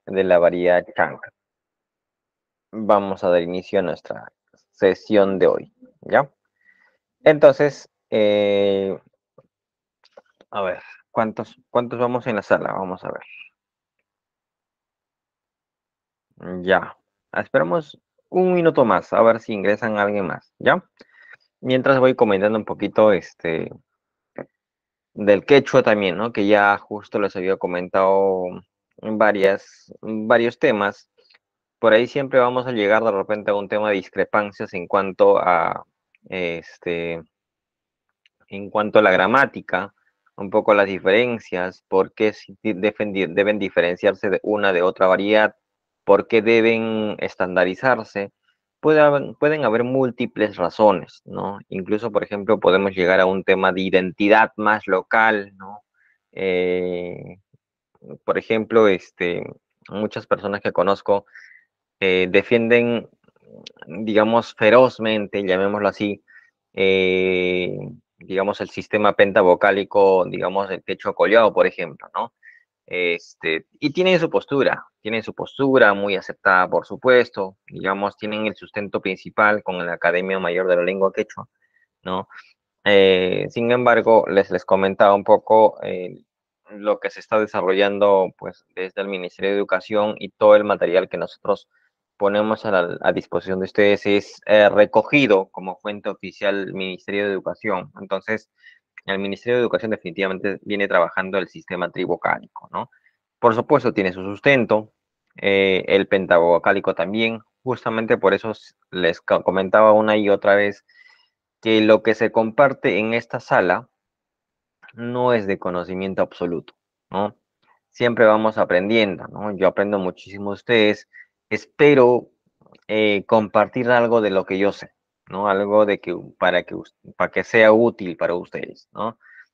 de la variedad chanca. Vamos a dar inicio a nuestra sesión de hoy, ¿ya? Entonces, a ver, ¿cuántos vamos en la sala? Vamos a ver. Ya. Esperamos un minuto más, a ver si ingresan alguien más, ¿ya? Mientras voy comentando un poquito del quechua también, ¿no? Que ya justo les había comentado varios temas. Por ahí siempre vamos a llegar de repente a un tema de discrepancias este, en cuanto a la gramática, un poco las diferencias, por qué deben diferenciarse de una de otra variedad, por qué deben estandarizarse. Pueden haber múltiples razones, ¿no? Incluso, por ejemplo, podemos llegar a un tema de identidad más local, ¿no? Eh, por ejemplo, muchas personas que conozco defienden, digamos, ferozmente, llamémoslo así, eh, digamos, el sistema pentavocálico, digamos, el techo coleado, por ejemplo, ¿no? Y tienen su postura muy aceptada, por supuesto, digamos, tienen el sustento principal con la Academia Mayor de la Lengua Quechua, ¿no? Sin embargo, les comentaba un poco lo que se está desarrollando pues desde el Ministerio de Educación y todo el material que nosotros ponemos a disposición de ustedes es recogido como fuente oficial del Ministerio de Educación. Entonces, el Ministerio de Educación definitivamente viene trabajando el sistema trivocálico, ¿no? Por supuesto, tiene su sustento, el pentavocálico también. Justamente por eso les comentaba una y otra vez que lo que se comparte en esta sala no es de conocimiento absoluto, ¿no? Siempre vamos aprendiendo, ¿no? Yo aprendo muchísimo de ustedes. Espero compartir algo de lo que yo sé, ¿no? Algo para que sea útil para ustedes, ¿no?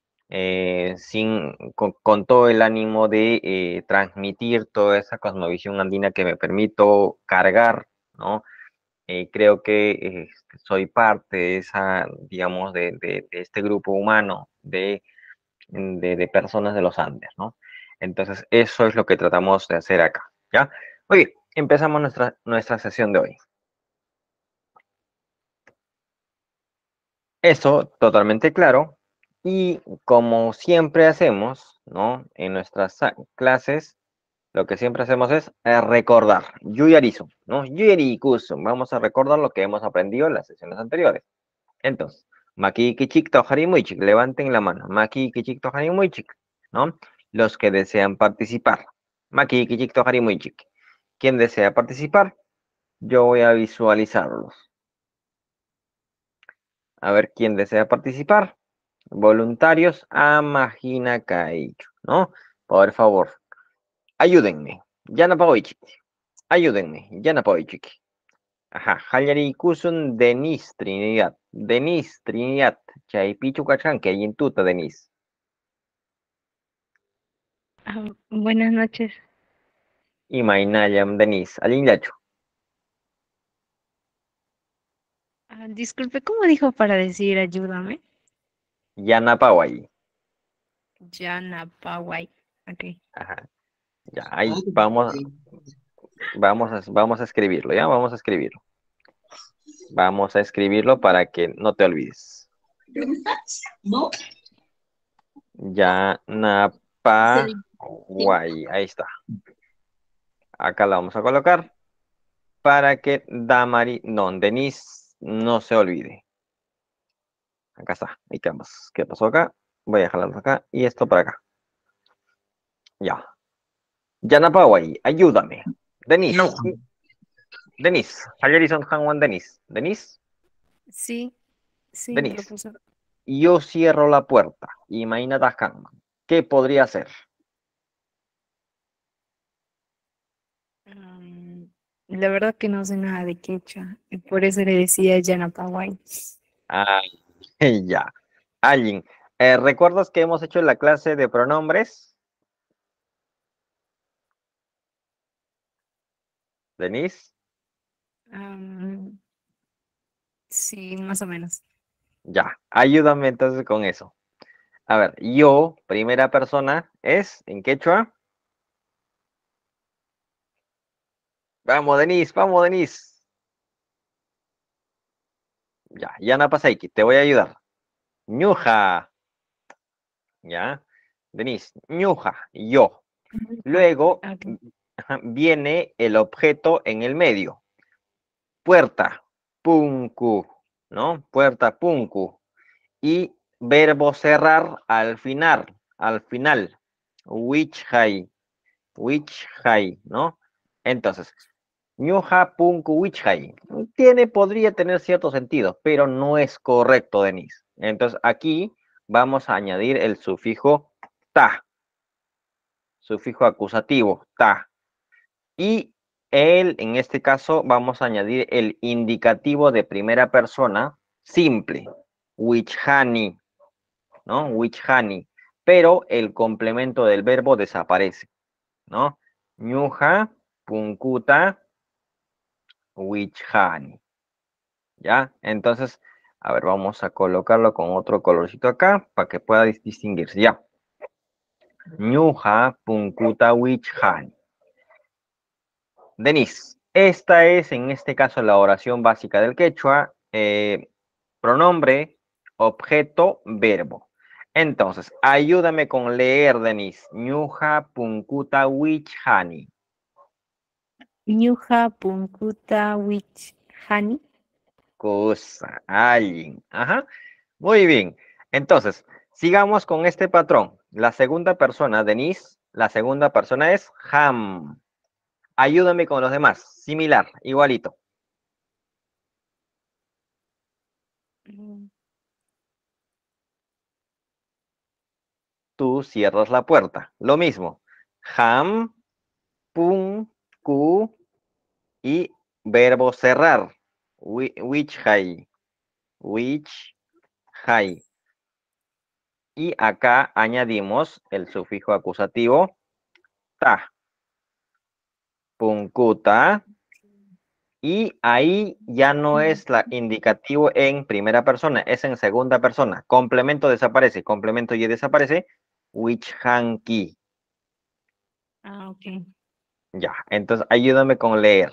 Con todo el ánimo de transmitir toda esa cosmovisión andina que me permito cargar, ¿no? Creo que soy parte de esa, digamos, de este grupo humano de personas de los Andes, ¿no? Entonces, eso es lo que tratamos de hacer acá, ¿ya? Muy bien, empezamos nuestra sesión de hoy. Eso, totalmente claro. Y como siempre hacemos, ¿no? En nuestras clases, lo que siempre hacemos es recordar. Yuyarizo, ¿no? Yuyarikusun. Vamos a recordar lo que hemos aprendido en las sesiones anteriores. Entonces, Maki Kichik Tohari Muichik, levanten la mano. Maki Kichik Tohari Muichik, ¿no? Los que desean participar. Maki Kichik Tohari Muichik. ¿Quién desea participar? Yo voy a visualizarlos. A ver quién desea participar. Voluntarios a Magina Kaicho, ¿no? Por favor, ayúdenme. Yana Paoichik. Ayúdenme. Yana Paoichik. Ajá, Hayari Kusun Denis Trinidad. Denis Trinidad. Chaypichu Kachan, que hay en tuta, Denis. Buenas noches. Y Mainayam Denis. Alinyacho. Disculpe, ¿cómo dijo para decir ayúdame? Yana Pawai. Yana Pawai. Ok. Ajá. Ya, ahí vamos a escribirlo, ¿ya? Vamos a escribirlo. Vamos a escribirlo para que no te olvides. Yana Pawai. Ahí está. Acá la vamos a colocar para que Denise no se olvide. Acá está, ahí quedamos. ¿Qué pasó acá? Voy a jalarlo acá y esto para acá. Ya. Yanapawai, ayúdame. No, Denise. Denise. Harrison Hanwan Denise. Denise. Sí, sí, Denise. profesor. Yo cierro la puerta. Imagínate Hanman. ¿Qué podría hacer? Mm, la verdad que no sé nada de quechua y por eso le decía Yana Pawai. Ah, ya. Alguien. ¿Recuerdas que hemos hecho la clase de pronombres? Denise. Am, sí, más o menos. Ya. Ayúdame entonces con eso. A ver, yo, primera persona, es en quechua. Vamos, Denise, vamos, Denise. Ya no pasa aquí, te voy a ayudar. Ñuja. Ya. Denise, ñuja, yo. Luego Ok. viene el objeto en el medio. Puerta, punku, ¿no? Puerta, punku. Y verbo cerrar al final. Wichhai, ¿no? Entonces, ñuja, punku, wichhai. Podría tener cierto sentido, pero no es correcto, Denise. Entonces, aquí vamos a añadir el sufijo ta, sufijo acusativo, ta. Y en este caso, vamos a añadir el indicativo de primera persona simple, wichhani, ¿no? Wichhani. Pero el complemento del verbo desaparece, ¿no? Ñuja, punkuta, wichhani. ¿Ya? Entonces, a ver, vamos a colocarlo con otro colorcito acá para que pueda distinguirse. Ya. Ñuja, punkuta, wichhani. Denise, esta es en este caso la oración básica del quechua, pronombre, objeto, verbo. Entonces, ayúdame con leer, Denise. Ñuja punkuta wichhani. Ñuja punkuta wich hani. Cosa, alguien. Ajá. Muy bien. Entonces, sigamos con este patrón. La segunda persona, Denise, la segunda persona es ham. Ayúdame con los demás. Similar, igualito. Tú cierras la puerta. Lo mismo. Ham, pum, ku y verbo cerrar. Which hay. Which hay. Y acá añadimos el sufijo acusativo ta. Punkuta. Y ahí ya no es la indicativo en primera persona, es en segunda persona. Complemento desaparece, complemento y desaparece. Which hanky. Ah, ok. Ya, entonces ayúdame con leer.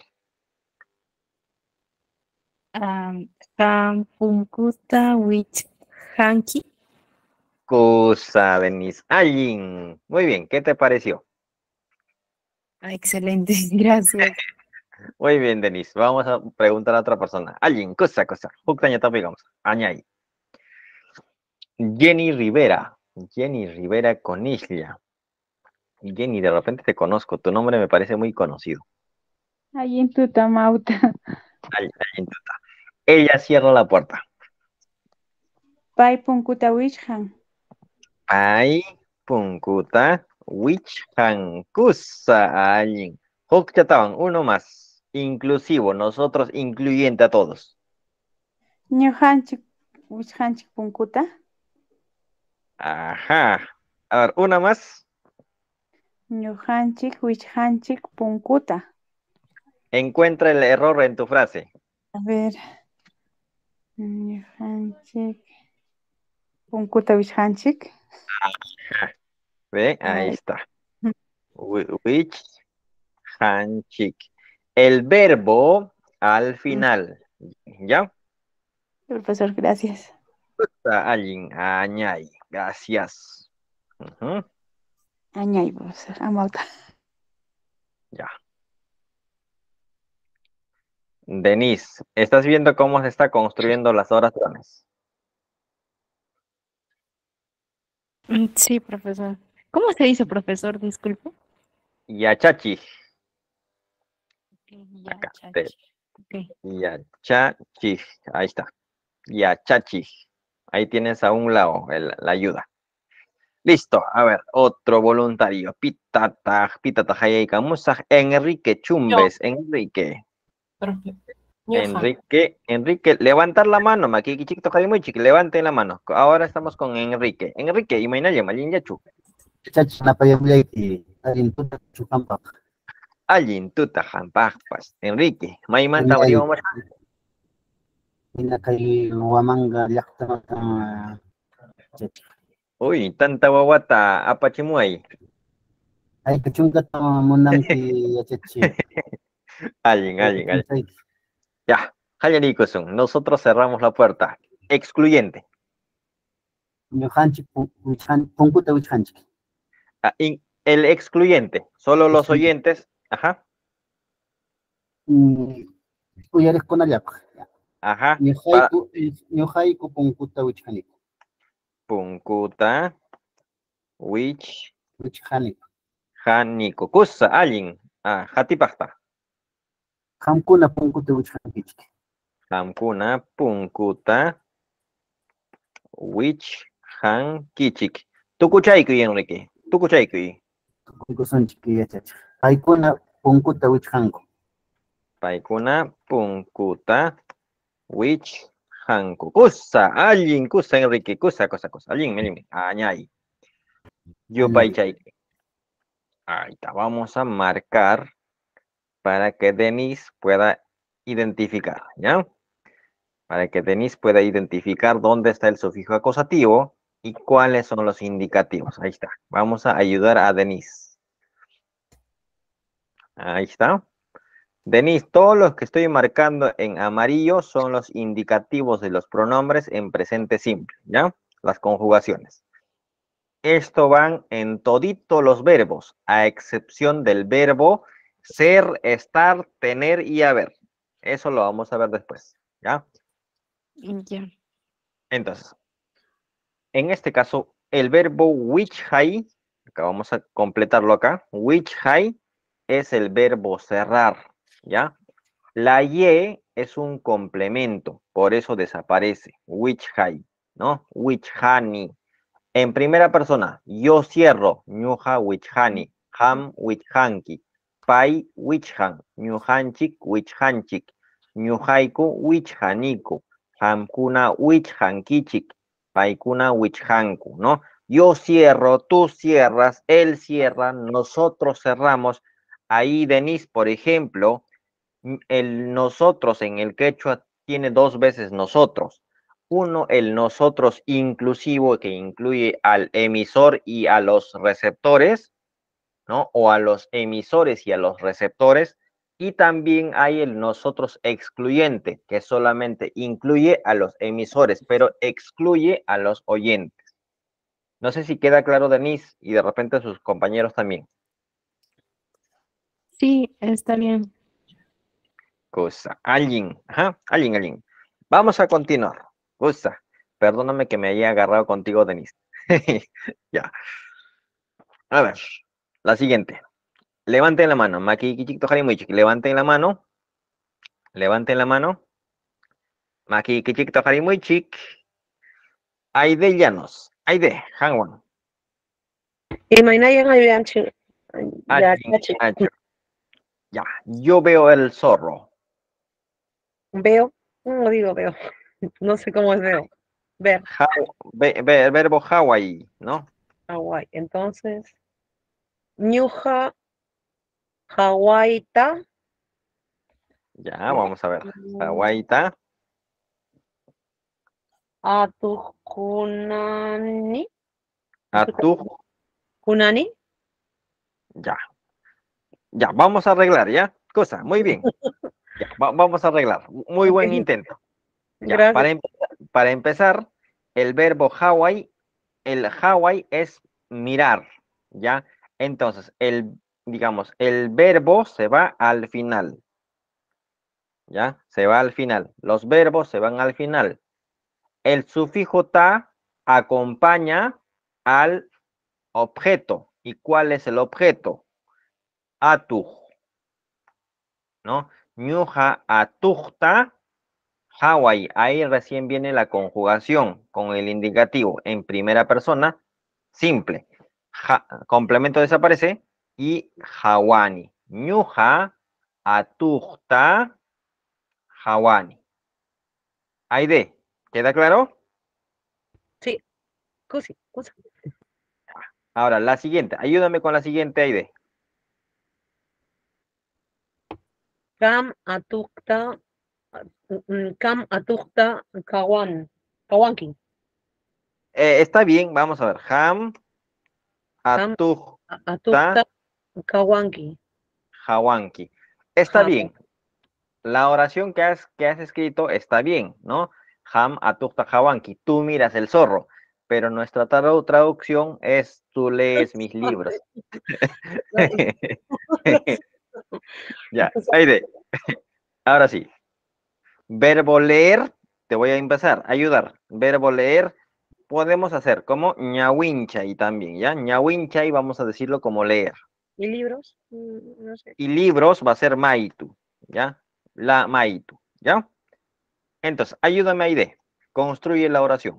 Punkuta wich hanky. Cosa, Denise. Allin. Muy bien, ¿qué te pareció? Ah, excelente, gracias. Muy bien, Denise. Vamos a preguntar a otra persona. Allin, cosa. Huktaña tapigamos. Añay. Jenny Rivera. Jenny Rivera con Islia. Jenny, de repente te conozco. Tu nombre me parece muy conocido. Ahí en Tutamauta. Allin, ella cierra la puerta. Pai punkuta wishhan. Ay, punkuta, wichan, kusa, allin. Hukchatawan, uno más. Inclusivo, nosotros incluyente a todos. Ñuhanchik wishhanchik punkuta. Ajá. A ver, una más. Ñuhanchik wishhanchik punkuta. Encuentra el error en tu frase. A ver. Ñuhanchik punkuta wishhanchik. Ajá. ¿Ve? Ahí Ay. está. Which handshake. El verbo al final. ¿Ya? Profesor, gracias. Alguien, añay. Gracias. Ujú, Añay, profesor. Amauta. ya. Denise, ¿estás viendo cómo se está construyendo las oraciones? Sí, profesor. ¿Cómo se dice, profesor? Disculpe. Yachachi. Ya, Acá. chachi. Ok. Yachachi. Ahí está. Yachachi. Ahí tienes a un lado la ayuda. Listo, a ver, otro voluntario. Pitata Hayeka Musaj, Enrique Yo, Chumbes, Enrique. profe. Ñuja. Enrique, levantar la mano, Makiki Chiquito Jaimuchi, levanten la mano. Ahora estamos con Enrique. Enrique, y Mainaya, Malin Yachu. Chacha napayamlayki allintuta chuqanpaq Allin, tuta, jampajpas. Enrique, Maimanta, ñay Mario, hina kay Huamanga llaqtamanta chacha uy, tanta guaguata, apachimuay. ay kachungata munanki yachachi Alguien. Ya, Hayarikusun, nosotros cerramos la puerta. Excluyente. Ñujanchik punkuta wichjanchik. El excluyente, solo los oyentes. Ajá, Uyariskunallapaq. ajá. Ñuqayku punkuta wichjaniku. Punkuta, wich, Wichjaniku. janiku. Kusa, alguien. Hatipakta. Qamkuna punkuta wichjankichik. Hamkuna, punkuta, wich, han, kichik. Tukuchayku, Enrique. Tukuchayku. Tukusunchik yachachik. Paykuna punkuta wichjanku. Paikuna, punkuta, wich, hanku. Kusa, alguien, kusa, Enrique. Kusa. Alguien. Añay. Yo paichayku. Ahí está. Vamos a marcar para que Denise pueda identificar, ¿ya? Para que Denise pueda identificar dónde está el sufijo acusativo y cuáles son los indicativos. Ahí está. Vamos a ayudar a Denise. Ahí está. Denise, todos los que estoy marcando en amarillo son los indicativos de los pronombres en presente simple, ¿ya? Las conjugaciones. Esto van en todito los verbos, a excepción del verbo ser, estar, tener y haber. Eso lo vamos a ver después, ¿ya? Ya. Entonces, en este caso, el verbo wichhai, acá vamos a completarlo acá, wichhai es el verbo cerrar, ¿ya? La y es un complemento, por eso desaparece, wichhai, ¿no? Wichhani. En primera persona, yo cierro, ñuja wichhani, ham wichhanki, pai wichhan, ñuhanchik wichhanchik, ñuhaiku wichhaniku, hamkuna wichhankichik, paikuna wichhanku, ¿no? Yo cierro, tú cierras, él cierra, nosotros cerramos. Ahí, Denise, por ejemplo, el nosotros en el quechua tiene dos veces nosotros. Uno, el nosotros inclusivo, que incluye al emisor y a los receptores, ¿no? O a los emisores y a los receptores. Y también hay el nosotros excluyente, que solamente incluye a los emisores, pero excluye a los oyentes. No sé si queda claro, Denise, y de repente sus compañeros también. Sí, está bien. Cosa. Alguien. Ajá, alguien. Vamos a continuar. Cosa. Perdóname que me haya agarrado contigo, Denise. Ya. A ver. La siguiente. Levanten la mano. Maki kichik tojari muy chiqui. Levanten la mano. Levanten la mano. Maki kichik tojari muy chic. Aide Llanos. Aide. Hangwan. Ya. Yo veo el zorro. Veo, no digo veo, no sé cómo es veo. Ver, El verbo Hawaii, ¿no? Hawái. Entonces, ñuja, Hawaita, Ya, vamos a ver. Hawaii está. atukunani, Atu. kunani, Ya. Ya, vamos a arreglar, ¿ya? Cosa, muy bien. Ya, vamos a arreglar. Muy buen Ok. intento. Ya, Gracias. para empezar, el verbo Hawaii, el Hawaii es mirar, ¿ya? Entonces, digamos, el verbo se va al final, ¿ya? Se va al final. Los verbos se van al final. El sufijo ta acompaña al objeto. ¿Y cuál es el objeto? Atuj, ¿no? Ñuja atujta Hawaii. Ahí recién viene la conjugación con el indicativo en primera persona simple. Complemento desaparece y hawani. Ñuja atujta hawani. Aide, ¿queda claro? Sí, cusi, cusi. Ahora, la siguiente. Ayúdame con la siguiente, Aide. Kam atukta, kam atukta, kawanki. Está bien, vamos a ver. Ham Kam atujta atukta, kawanki. hawanki. Está bien. la oración que has escrito está bien, ¿no? Ham atukta hawanki, tú miras el zorro, pero nuestra traducción es tú lees mis libros. Ya, Aide. Ahora sí. Verbo leer, te voy a empezar, ayudar. Verbo leer, podemos hacer como ñawinchay también, ¿ya? Ñawinchay vamos a decirlo como leer. ¿Y libros? No sé. Y libros va a ser maitu, ¿ya? La maitu, ¿ya? Entonces, ayúdame Aide. Construye la oración.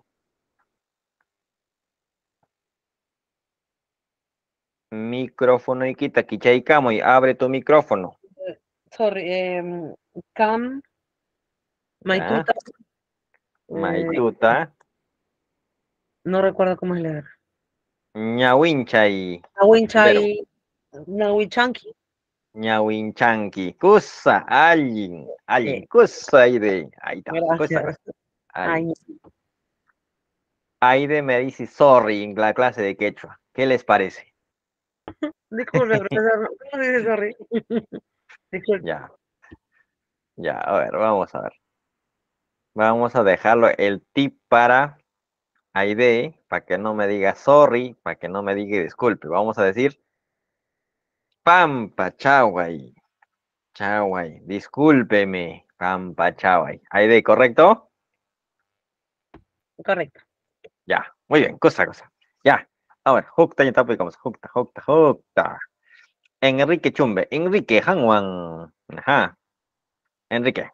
Micrófono y quita, kichaikamo y abre tu micrófono. Sorry, Cam, ¿Ya? Maituta. Maituta, No recuerdo cómo es leer. ñawinchay, Nawinchay, Nawichanki. ñawinchanki, kusa, alguien, kusa Aide. Ahí está, kusa. Gracias. Alguien. Ay, Aide me dice sorry en la clase de quechua. ¿Qué les parece? disculpe, profesor. ¿Cómo se dice sorry? Disculpe. Ya, ya, a ver, vamos a ver. Vamos a dejarlo el tip para Aide, para que no me diga sorry, para que no me diga disculpe. Vamos a decir Pampa Chaguay. Chaguay, discúlpeme. Pampa Chaguay. Aide, ¿correcto? Correcto. Ya, muy bien, cosa. Ya, a ver, Jukta, ya está, pues, Jukta. Enrique Chumbe, Enrique Hanwan. Ajá, Enrique.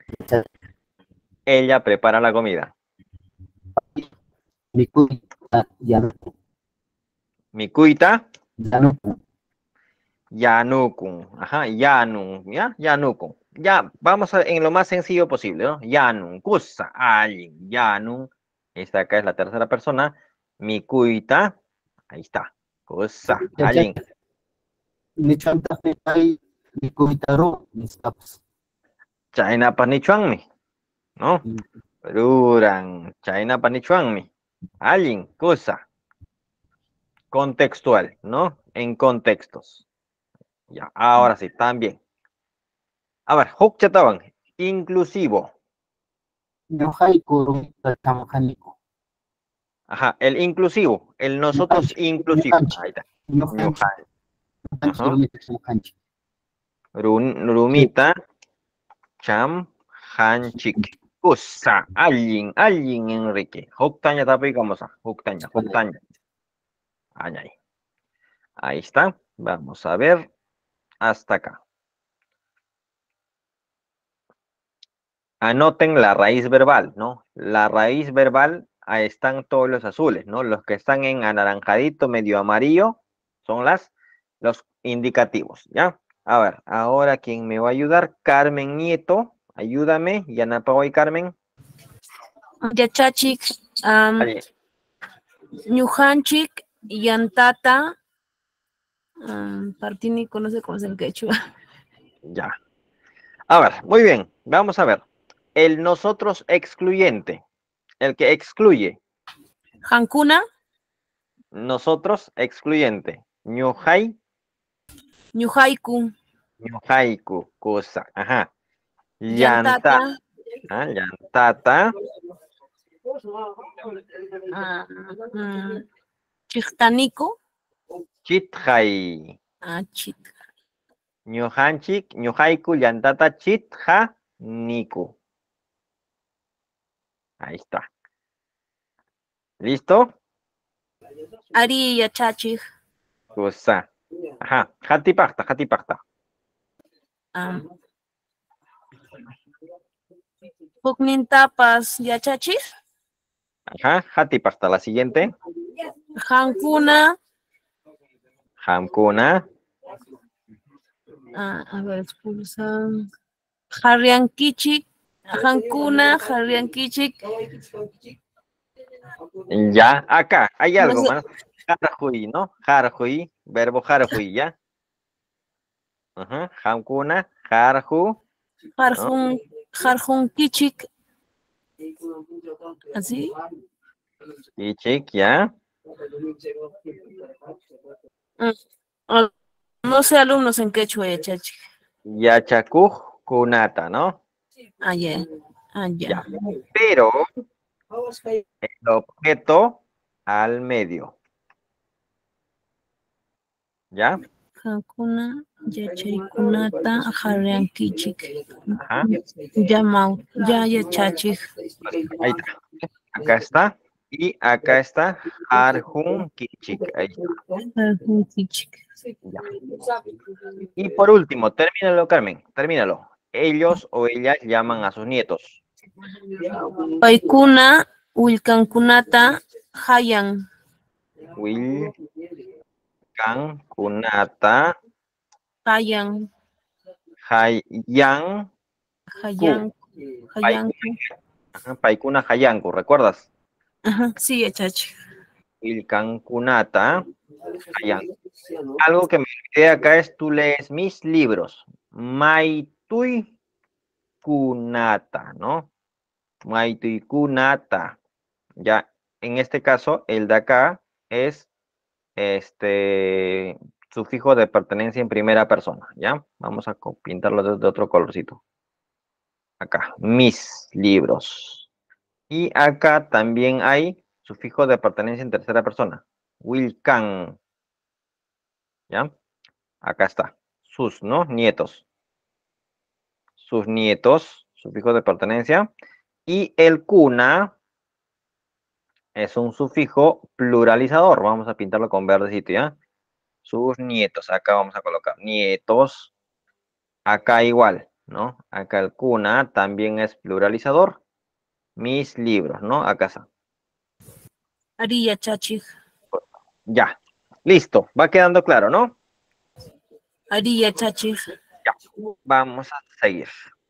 Ella prepara la comida. Mikuita Yanuku. Mikuita, Yanuku. Yanukun. Ajá, Yanun, ¿ya? Yanukun. Ya, vamos en lo más sencillo posible, ¿no? Yanun, kusa, alguien, Yanun. Esta acá es la tercera persona. Mikuita, ahí está. Kusa, alguien. Nichanta Petai, Mikuita Ru, Nistaps. China panichuanmi, ¿no? Ruran, China panichuanmi. Alguien, cosa. Contextual, ¿no? En contextos. Ya, ahora sí, también. A ver, Hukchatawan, inclusivo. Yohaiku Rumita Tamjaniku. Ajá, el inclusivo, el nosotros inclusivos. Ahí está. Yohanchi. Ajá. Rumita Tamjanchi. Rumita, cham, hanchik. Kusa, alguien, Enrique. Huktaña tapi kamosa. Huktaña. Ahí está. Vamos a ver. Hasta acá. Anoten la raíz verbal, ¿no? La raíz verbal, ahí están todos los azules, ¿no? Los que están en anaranjadito, medio amarillo, son los indicativos, ¿ya? A ver, ahora, ¿quién me va a ayudar? Carmen Nieto, ayúdame. Yanapaway, Carmen. Yachachik, Ahí. Ñujanchik, Yantata, Partinico, no sé cómo es el quechua. Ya. A ver, muy bien. Vamos a ver. El nosotros excluyente. El que excluye. Hankuna, Nosotros excluyente. Ñujay, Ñujaiku, ñujaiku, cosa. Ajá. Yantata, Yantata. Chichtanico, Chitjay. Chit. Ñujanchik, ñujaiku, llantata, chitja, niku. Ahí está. ¿Listo? Ari Yachachik, Cosa. Ajá. Hatipakta. Puknintapas Yachachik, Ajá. Hatipakta. La siguiente. Hankuna, Hamkuna. a ver, expulsan. Harriankichik, Hankuna, Harriankichik. Ya. Acá hay algo No sé. más. Harjuy, ¿no? Harjuy. Verbo harjuy, ¿ya? Ajá. Hamkuna. Harju. Harjunkichik. ¿Así? Ichik, ¿ya? No sé alumnos en quechua, Yachachik. Yachakuj. kunata, ¿no? Ah, ya. Ah, ya. Ya. Pero el objeto al medio. ¿Ya? Hakuna, yachaykunata, haryankichik. Ajá. Llamau, ya, yachachik. Ahí está. Acá está. Y acá está Arjun Kichik. Ahí está. Haryankichik. Ya. Y por último, termínalo, Carmen. Termínalo. Ellos o ellas llaman a sus nietos. Paikuna, ulkankunata, hayan. Wilkan, Kunata, Hayan. Hayan, Hayan. Hayan. ajá, Paikuna Hayanku, ¿recuerdas? Ajá, sí, yachachik. Wilkan, Kunata, Hayanku. Algo que me olvidé acá es tú lees mis libros. Maitui Kunata, ¿no? Maitui Kunata. Ya, en este caso, el de acá es sufijo de pertenencia en primera persona, ¿ya? Vamos a pintarlo de otro colorcito. Acá, mis libros. Y acá también hay sufijo de pertenencia en tercera persona. Wilkan. ¿Ya? Acá está. Sus, ¿no? Nietos. Sus nietos, sufijo de pertenencia. Y el kuna es un sufijo pluralizador. Vamos a pintarlo con verdecito, ¿ya? Sus nietos. Acá vamos a colocar nietos. Acá igual, ¿no? Acá el kuna también es pluralizador. Mis libros, ¿no? Acá está. Ari, yachachik. Ya. Listo. Va quedando claro, ¿no? Ari, yachachik. Ya. Vamos a seguir.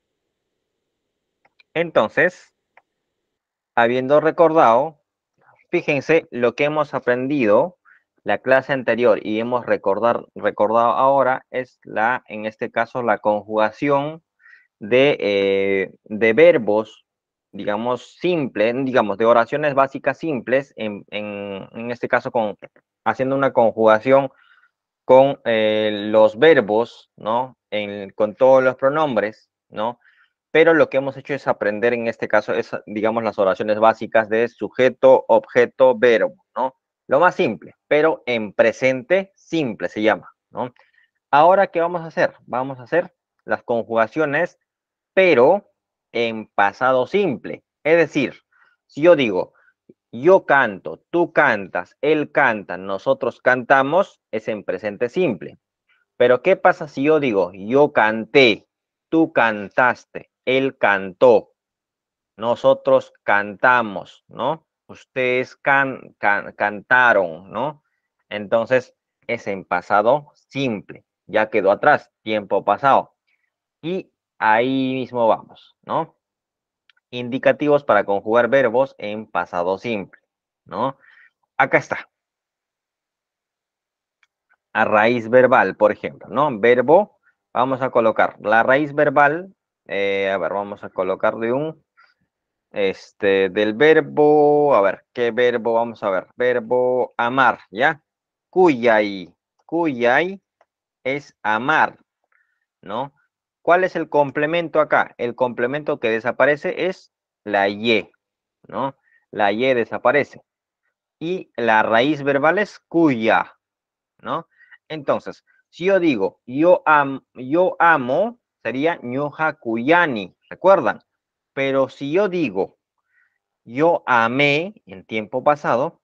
Entonces, habiendo recordado, fíjense lo que hemos aprendido la clase anterior y hemos recordado ahora es en este caso, la conjugación de verbos, digamos, simples, digamos, de oraciones básicas simples, en este caso haciendo una conjugación con los verbos, ¿no? Con todos los pronombres, ¿no? Pero lo que hemos hecho es aprender en este caso, digamos, las oraciones básicas de sujeto, objeto, verbo, ¿no? Lo más simple, pero en presente simple se llama, ¿no? Ahora, ¿qué vamos a hacer? Vamos a hacer las conjugaciones, pero en pasado simple. Es decir, si yo digo, yo canto, tú cantas, él canta, nosotros cantamos, es en presente simple. Pero ¿qué pasa si yo digo, yo canté, tú cantaste, él cantó, nosotros cantamos, ¿no? Ustedes cantaron, ¿no? Entonces es en pasado simple, ya quedó atrás, tiempo pasado. Y ahí mismo vamos, ¿no? Indicativos para conjugar verbos en pasado simple, ¿no? Acá está. A raíz verbal, por ejemplo, ¿no? Verbo, vamos a colocar la raíz verbal, a ver, vamos a colocarle del verbo, a ver, ¿qué verbo? Vamos a ver, verbo amar, ¿ya? Cuyay, cuyay es amar, ¿no? ¿Cuál es el complemento acá? El complemento que desaparece es la y, ¿no? La y desaparece. Y la raíz verbal es cuya, ¿no? Entonces, si yo digo, yo amo, sería ñoja cuyani, ¿recuerdan? Pero si yo digo, yo amé en tiempo pasado,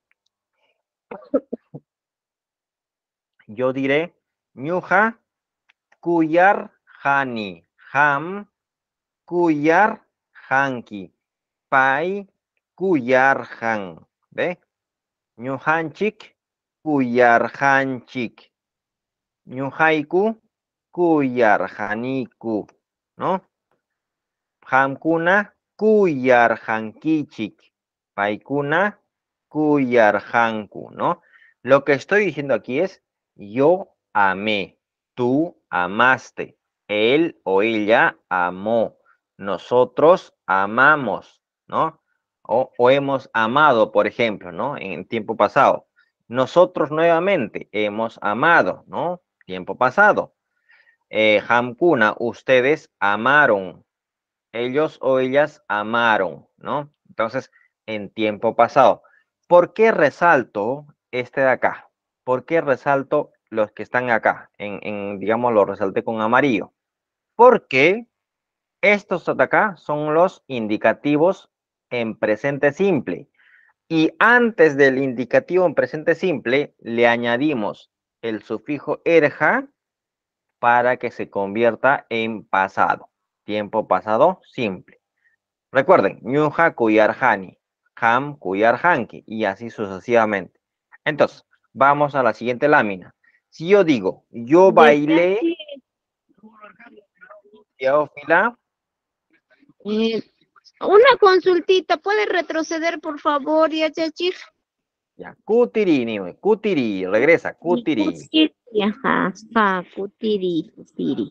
yo diré, ñuja cuyar hani, ham cuyar hanki, pai cuyar han, ¿ve? Ñujanchik cuyar hanchik, ñujaiku cuyar haniku, ¿no? Hamkuna kuyar hankichik, paikuna kuyar hanku, ¿no? Lo que estoy diciendo aquí es, yo amé, tú amaste, él o ella amó, nosotros amamos, ¿no? O hemos amado, por ejemplo, ¿no? En tiempo pasado. Nosotros nuevamente hemos amado, ¿no? Tiempo pasado. Hamkuna, ustedes amaron. Ellos o ellas amaron, ¿no? Entonces, en tiempo pasado. ¿Por qué resalto este de acá? ¿Por qué resalto los que están acá? Digamos, lo resalté con amarillo. Porque estos de acá son los indicativos en presente simple. Y antes del indicativo en presente simple, le añadimos el sufijo erja para que se convierta en pasado. Tiempo pasado simple. Recuerden, ñuja kuyarjani, ham kuyarjanki, y así sucesivamente. Entonces, vamos a la siguiente lámina. Si yo digo, yo bailé, Teófila, Una consultita, ¿puede retroceder, por favor, Yachachi? ya, kutiri, niño, kutiri, regresa, kutiri. Ajá, kutiri, kutiri.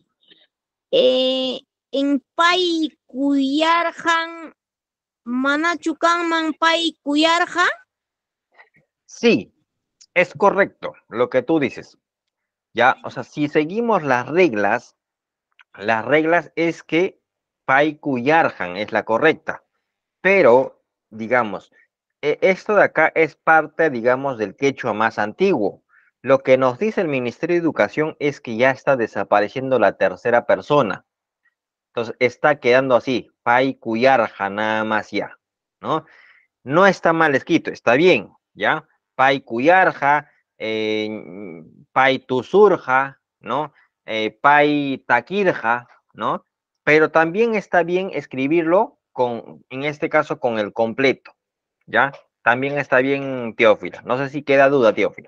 En Pai Kuyarjan, Manachukanman Pai Kuyarja. Sí, es correcto lo que tú dices. Ya, o sea, si seguimos las reglas es que Pai Kuyarjan es la correcta. Pero, digamos, esto de acá es parte, digamos, del quechua más antiguo. Lo que nos dice el Ministerio de Educación es que ya está desapareciendo la tercera persona. Entonces, está quedando así, Pai Kuyarja nada más ya, ¿no? No está mal escrito, está bien, ¿ya? Pai Kuyarja, Pai Tusurja, ¿no? Pai Takirja, ¿no? Pero también está bien escribirlo en este caso, con el completo, ¿ya? También está bien, Teófila. No sé si queda duda, Teófila.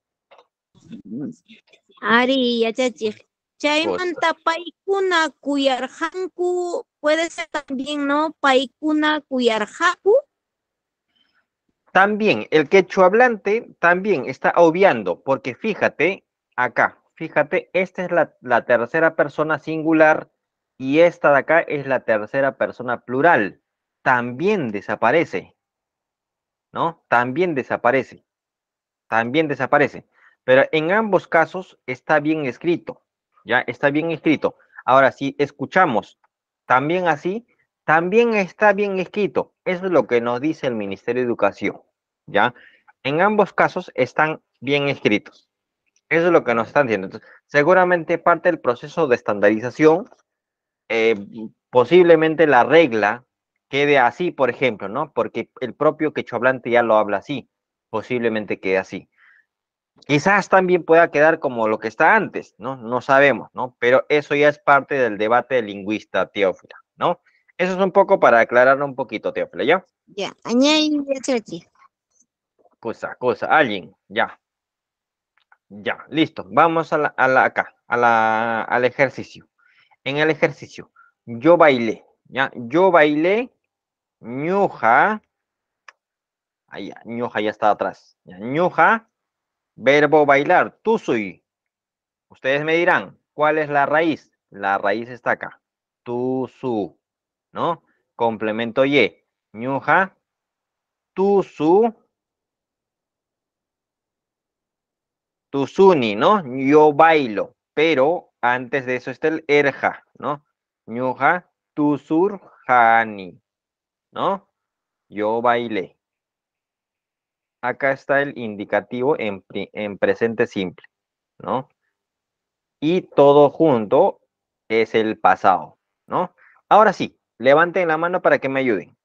Ari, Yachachi. Cosa. Chaymanta Paikuna Kuyarjanku, puede ser también, ¿no? Paikuna Kuyarjaku. También, el quechua hablante también está obviando, porque fíjate acá, fíjate, esta es la tercera persona singular y esta de acá es la tercera persona plural. También desaparece, ¿no? También desaparece, también desaparece. Pero en ambos casos está bien escrito, ¿ya? Está bien escrito. Ahora, si escuchamos también así, también está bien escrito. Eso es lo que nos dice el Ministerio de Educación, ¿ya? En ambos casos están bien escritos. Eso es lo que nos están diciendo. Entonces, seguramente parte del proceso de estandarización, posiblemente la regla quede así, por ejemplo, ¿no? Porque el propio quechohablante ya lo habla así, posiblemente quede así. Quizás también pueda quedar como lo que está antes, ¿no? No sabemos, ¿no? Pero eso ya es parte del debate del lingüista, Teófila, ¿no? Eso es un poco para aclararlo un poquito, Teófila, ¿ya? Ya, añade Yachachi. Cosa, alguien, ya. Ya, listo. Vamos acá, al ejercicio. En el ejercicio, yo bailé, ¿ya? Yo bailé, ñuja, ahí ya, ñuja ya está atrás. ¿Ya? Ñuja, verbo bailar, tú soy. Ustedes me dirán, ¿cuál es la raíz? La raíz está acá. Tu, su, ¿no? Complemento y. Ñuja, tu, su, tu, suni, ¿no? Yo bailo. Pero antes de eso está el erja, ¿no? Ñuja, tu, sur, jani, ¿no? Yo bailé. Acá está el indicativo en presente simple, ¿no? Y todo junto es el pasado, ¿no? Ahora sí, levanten la mano para que me ayuden.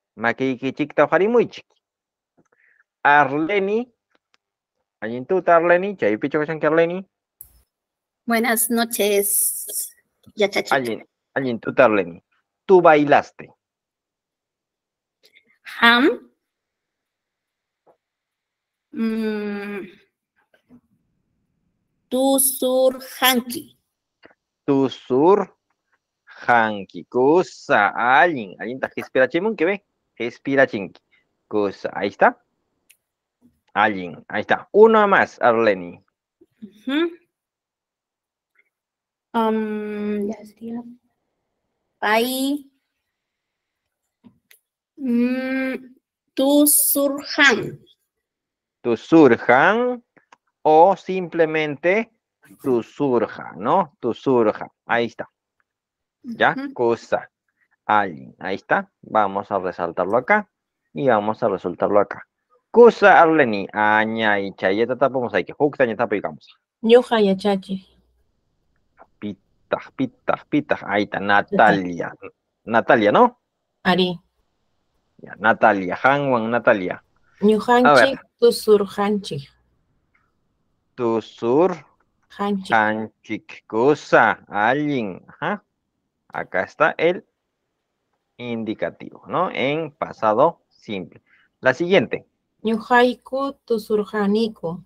Arleni, Ayintuta Arleni, Chaypicho Arleni, Buenas noches, Yachachi. Ayintuta Arleni. Tú bailaste. Ham. Tu sur hanki. Tu sur hanki. Cosa. Alguien está respira chimun que ve. Respira chinki. Cosa. Ahí está. Alguien. Ahí está. Uno más, Arleni. Ya sería. Ahí. Tu surhan. Tu surhan o simplemente tu surja, ¿no? Tu surja. Ahí está. ¿Ya? Ujú. Cosa. Alguien. Ahí está. Vamos a resaltarlo acá. Y vamos a resaltarlo acá. Cosa arleni. Aña y chayeta tapamos ahí. Que jukta ña tapamos. Ñuqa yachachiq. Pitah, pitah, pitah. Ahí está. Natalia. Natalia, ¿no? Ari. Ya, Natalia. Hanwan Natalia. A Ñuqanchik ver. tusurqanchik. Tu sur. Hanchik. Hanchik. Cosa. Alguien. Ajá. Acá está el indicativo, ¿no? En pasado simple. La siguiente. Ñuqayku tusurqaniku.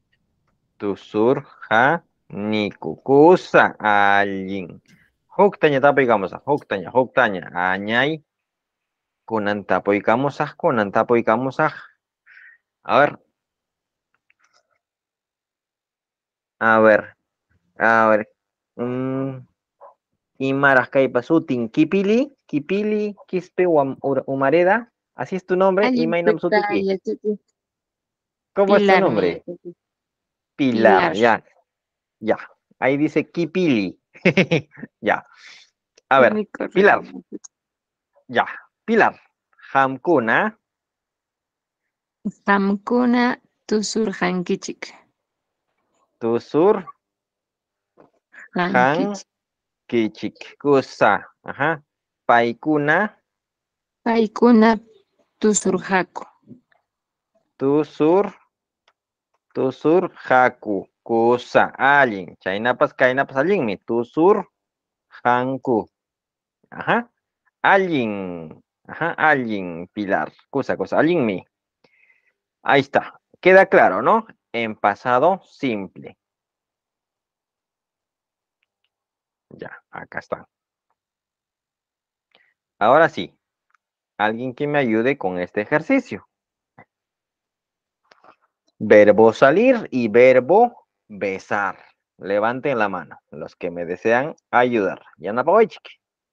Tusurjaniku. Kusa alguien. Huktaña tapoykamosaq. Huktaña. Huktaña. Añay. Kunan tapoykamosaq. Kunan tapoykamosaq. A ver. A ver. A ver. Imaras kaypa sutin. Kipili. Kipili. Quispe Umareda. Así es tu nombre. Imaynam sutiki. ¿Cómo es tu nombre? Pilar, ya. Ya. Ahí dice Kipili. Ya. A ver, Pilar. Ya. Pilar. Hamkuna. Qamkuna tusurqankichik. Tusur. Qankichik. Kichik. Kusa. Ajá. Paikuna. Paykuna tusurqaku. Tusur. Tusur haku. Kusa. Alguien. Chaynapas kaynapas alguien. Tusur. Hanku. Ajá. Alguien. Ajá. Alguien. Pilar. Kusa, cosa. Alguien mi. Ahí está. Queda claro, ¿no? En pasado simple. Ya, acá está. Ahora sí. Alguien que me ayude con este ejercicio. Verbo salir y verbo besar. Levanten la mano los que me desean ayudar. Yana Pawaichik.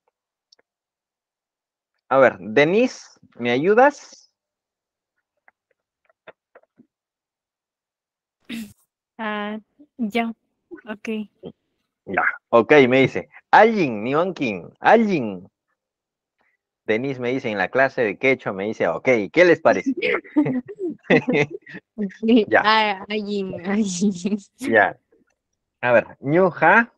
A ver, Denise, ¿me ayudas? Ya, ok. Ya, ok, me dice. Alguien, Niwankin, alguien. Denise me dice en la clase de quechua, me dice, ok, ¿qué les parece? Ya. Allí. Ya. A ver, ñuja,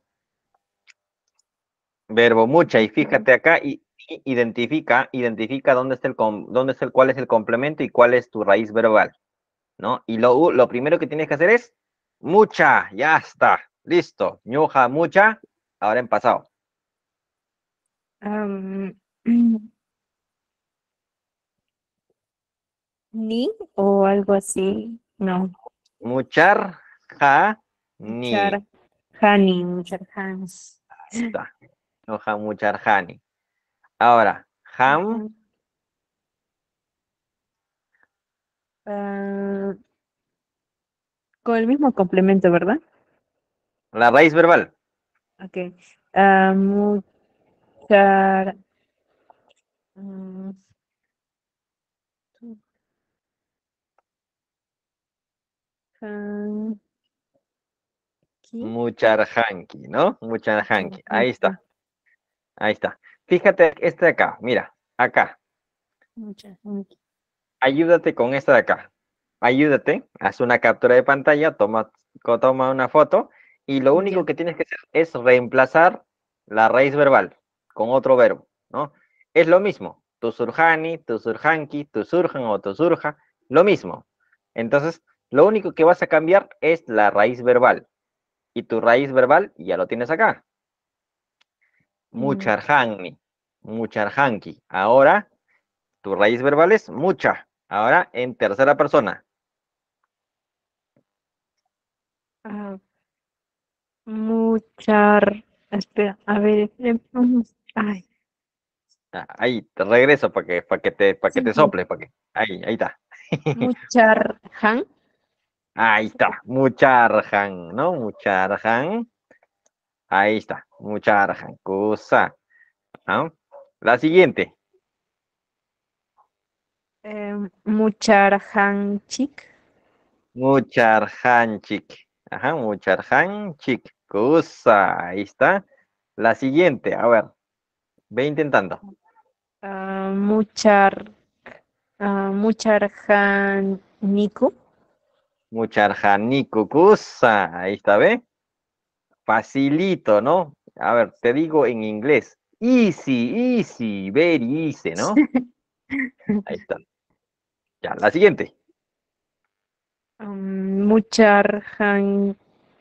verbo mucha, y fíjate acá y identifica dónde está cuál es el complemento y cuál es tu raíz verbal, ¿no? Y lo primero que tienes que hacer es mucha, ya está, listo. Ñuja, mucha, ahora en pasado. Ni o algo así. No. Muchar, ja, ni. Muchar hani. Está. Ñuja, muchar, jani. Ahora, ham, Con el mismo complemento, ¿verdad? la raíz verbal. Ok. Muchar. Mucharjanki, ¿no? Mucharjanki. Ahí está. Ahí está. Fíjate este de acá. Mira, acá. Ayúdate con esta de acá. Ayúdate, haz una captura de pantalla, toma una foto y lo único que tienes que hacer es reemplazar la raíz verbal con otro verbo, ¿no? Es lo mismo. Tu surjani, tu surjanki, tu surjan o tu surja, lo mismo. Entonces, lo único que vas a cambiar es la raíz verbal. Y tu raíz verbal ya lo tienes acá. Mucharjanni, mucharjanki. Ahora, tu raíz verbal es mucha. Ahora, en tercera persona. Muchar. Espera, a ver. Ay. Ahí, te regreso para que te sople, ahí está. Mucharjan. Ahí está, mucharjan, ¿no? Mucharjan. Ahí está, mucharjan. Cosa. ¿No? La siguiente. Mucharjanchik. Mucharjanchik. Ajá, mucharhanchik. Kusa. Ahí está. La siguiente, a ver. Ve intentando. Mucharjaniku. Mucharjaniku. Kusa. Ahí está, ¿ve? Facilito, ¿no? A ver, te digo en inglés. Easy, easy, very easy, ¿no? Ahí está. Ya, la siguiente. Mucharjankichik.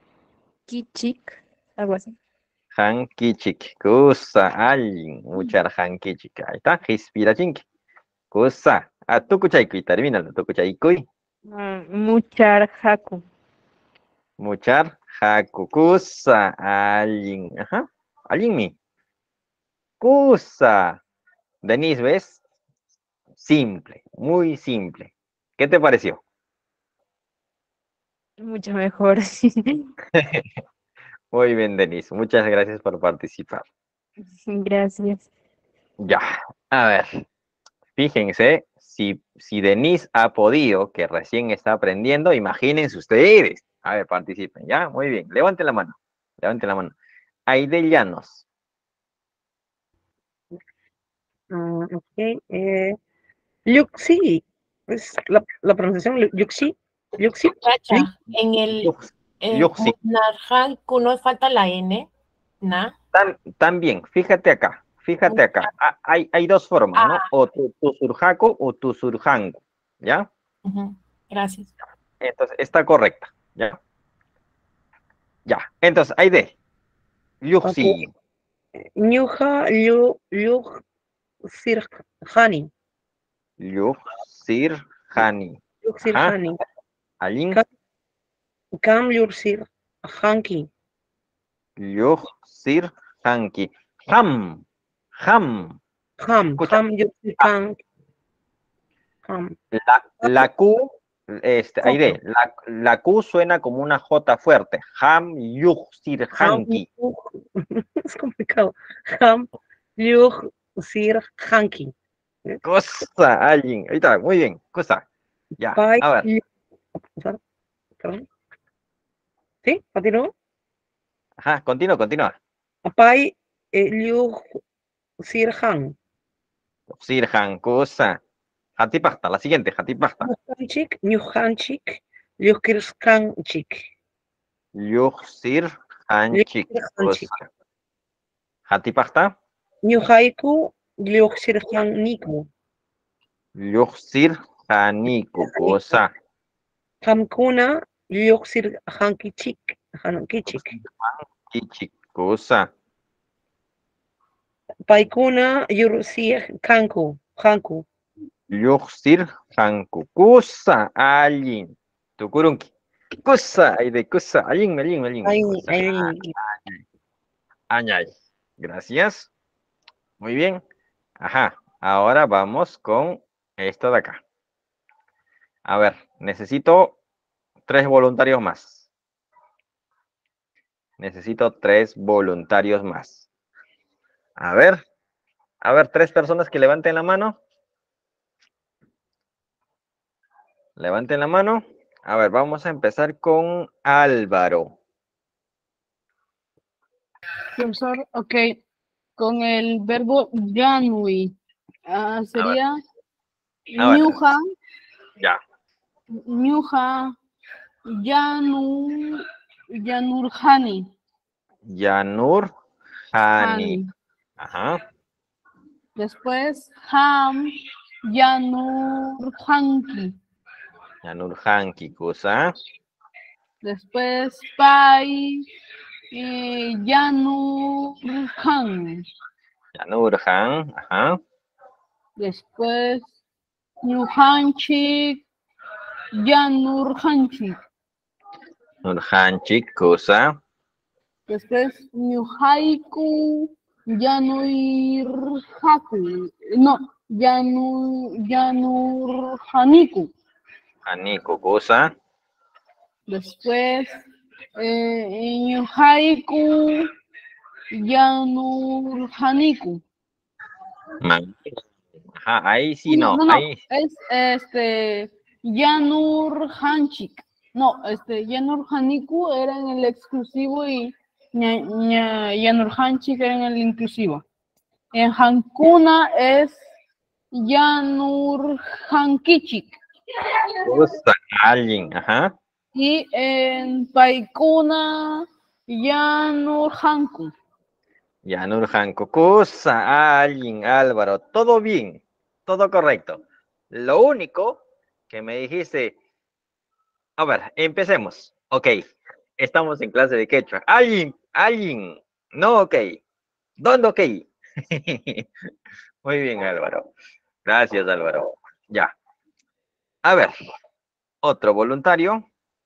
Algo así. Hankichik. Kusa. Alguien. Mucharhankichik. Ahí está. Respirachink. Kusa. Tukuchaikuy. Termínalo. Tukuchaikuy. Mucharhaku. Muchar. Hakukusa. Alguien. Ajá. Alguien mi. Kusa. Denise, ¿ves? Simple. Muy simple. ¿Qué te pareció? Mucho mejor. Muy bien, Denise. Muchas gracias por participar. Gracias. Ya. A ver. Fíjense, si Denise ha podido, que recién está aprendiendo, imagínense ustedes. A ver, participen, ¿ya? Muy bien. Levanten la mano. Levanten la mano. Aide Llanos. Ok. Yuxi. Es la pronunciación Yuxi. Yuxi. Cacha, en el Yuxi. Narjanku no falta la N. Na. También, fíjate acá. Fíjate acá. Hay dos formas, ¿no? O tu surjaco o tu surjango. ¿Ya? Gracias. Entonces, está correcta. ¿Ya? Ya. Entonces, Aide. Yuxi. Ñuja, Sirhani. Yuxirjani. Yuxirhani. Alin. Kam Yuxirhanki. Yuxirhanki. Ham. Yuxirhanki. La Q, Aide, la Q suena como una J fuerte. Ham Yuxirhanki. Es complicado. Ham Yuxirhanki. Cosa, alguien. Ahí está, muy bien. Cosa. Ya, a ver. Perdón. ¿Sí? ¿Continúo? Ajá, continúa. Apai Yuxirhan. Yuxirhan, cosa. Hatipasta, la siguiente, Hatipasta. Ñujanchik, Yuxirhanchik. Yuxirhanchik, cosa. Hatipasta. Ñuhaiku, Yuxirhaniku. Yuxirhaniku, cosa. Hamkuna, Yuxirhankichik. Kichik, cosa. Paikuna, Yursihanku. Yuxirhanku, cosa. Alguien. Tukurunki. Cosa, Aide, cosa. Alguien. Añay. Gracias. Muy bien. Ajá. Ahora vamos con esto de acá. A ver, necesito 3 voluntarios más. Necesito 3 voluntarios más. A ver, 3 personas que levanten la mano. Levanten la mano. A ver, vamos a empezar con Álvaro. Profesor, ok. Con el verbo yanui sería ñuja. Ya. Ñuja, yanurjani. Yanurjani. Ajá. Después, ham, yanurjanki. Yanurjanki, cosa. Después, pai, yanurjan. Yanurjan, ajá. Después, ñujanchik, yanurjanchik. Nurjanchik, cosa. Después, ñujaiku, yanurjaku. No, yanurjaniku. Janiku, cosa. Después, ñujaiku, yanurjaniku. Ajá, ahí sí no. No, ahí. es yanurjanchik. No, Yanurjaniku era en el exclusivo y Yanurjanchik era en el inclusivo. En Hankuna es Yanurjankichik. Gusta alguien, ajá. Y en Paikuna Yanurjanku. Yanurjanku, Kusa, alguien, Álvaro, todo bien, todo correcto. Lo único que me dijiste, a ver, empecemos. Ok, estamos en clase de quechua. Alguien, no, ok. ¿Dónde ok? Muy bien, Álvaro. Gracias, Álvaro. Ya. A ver, otro voluntario.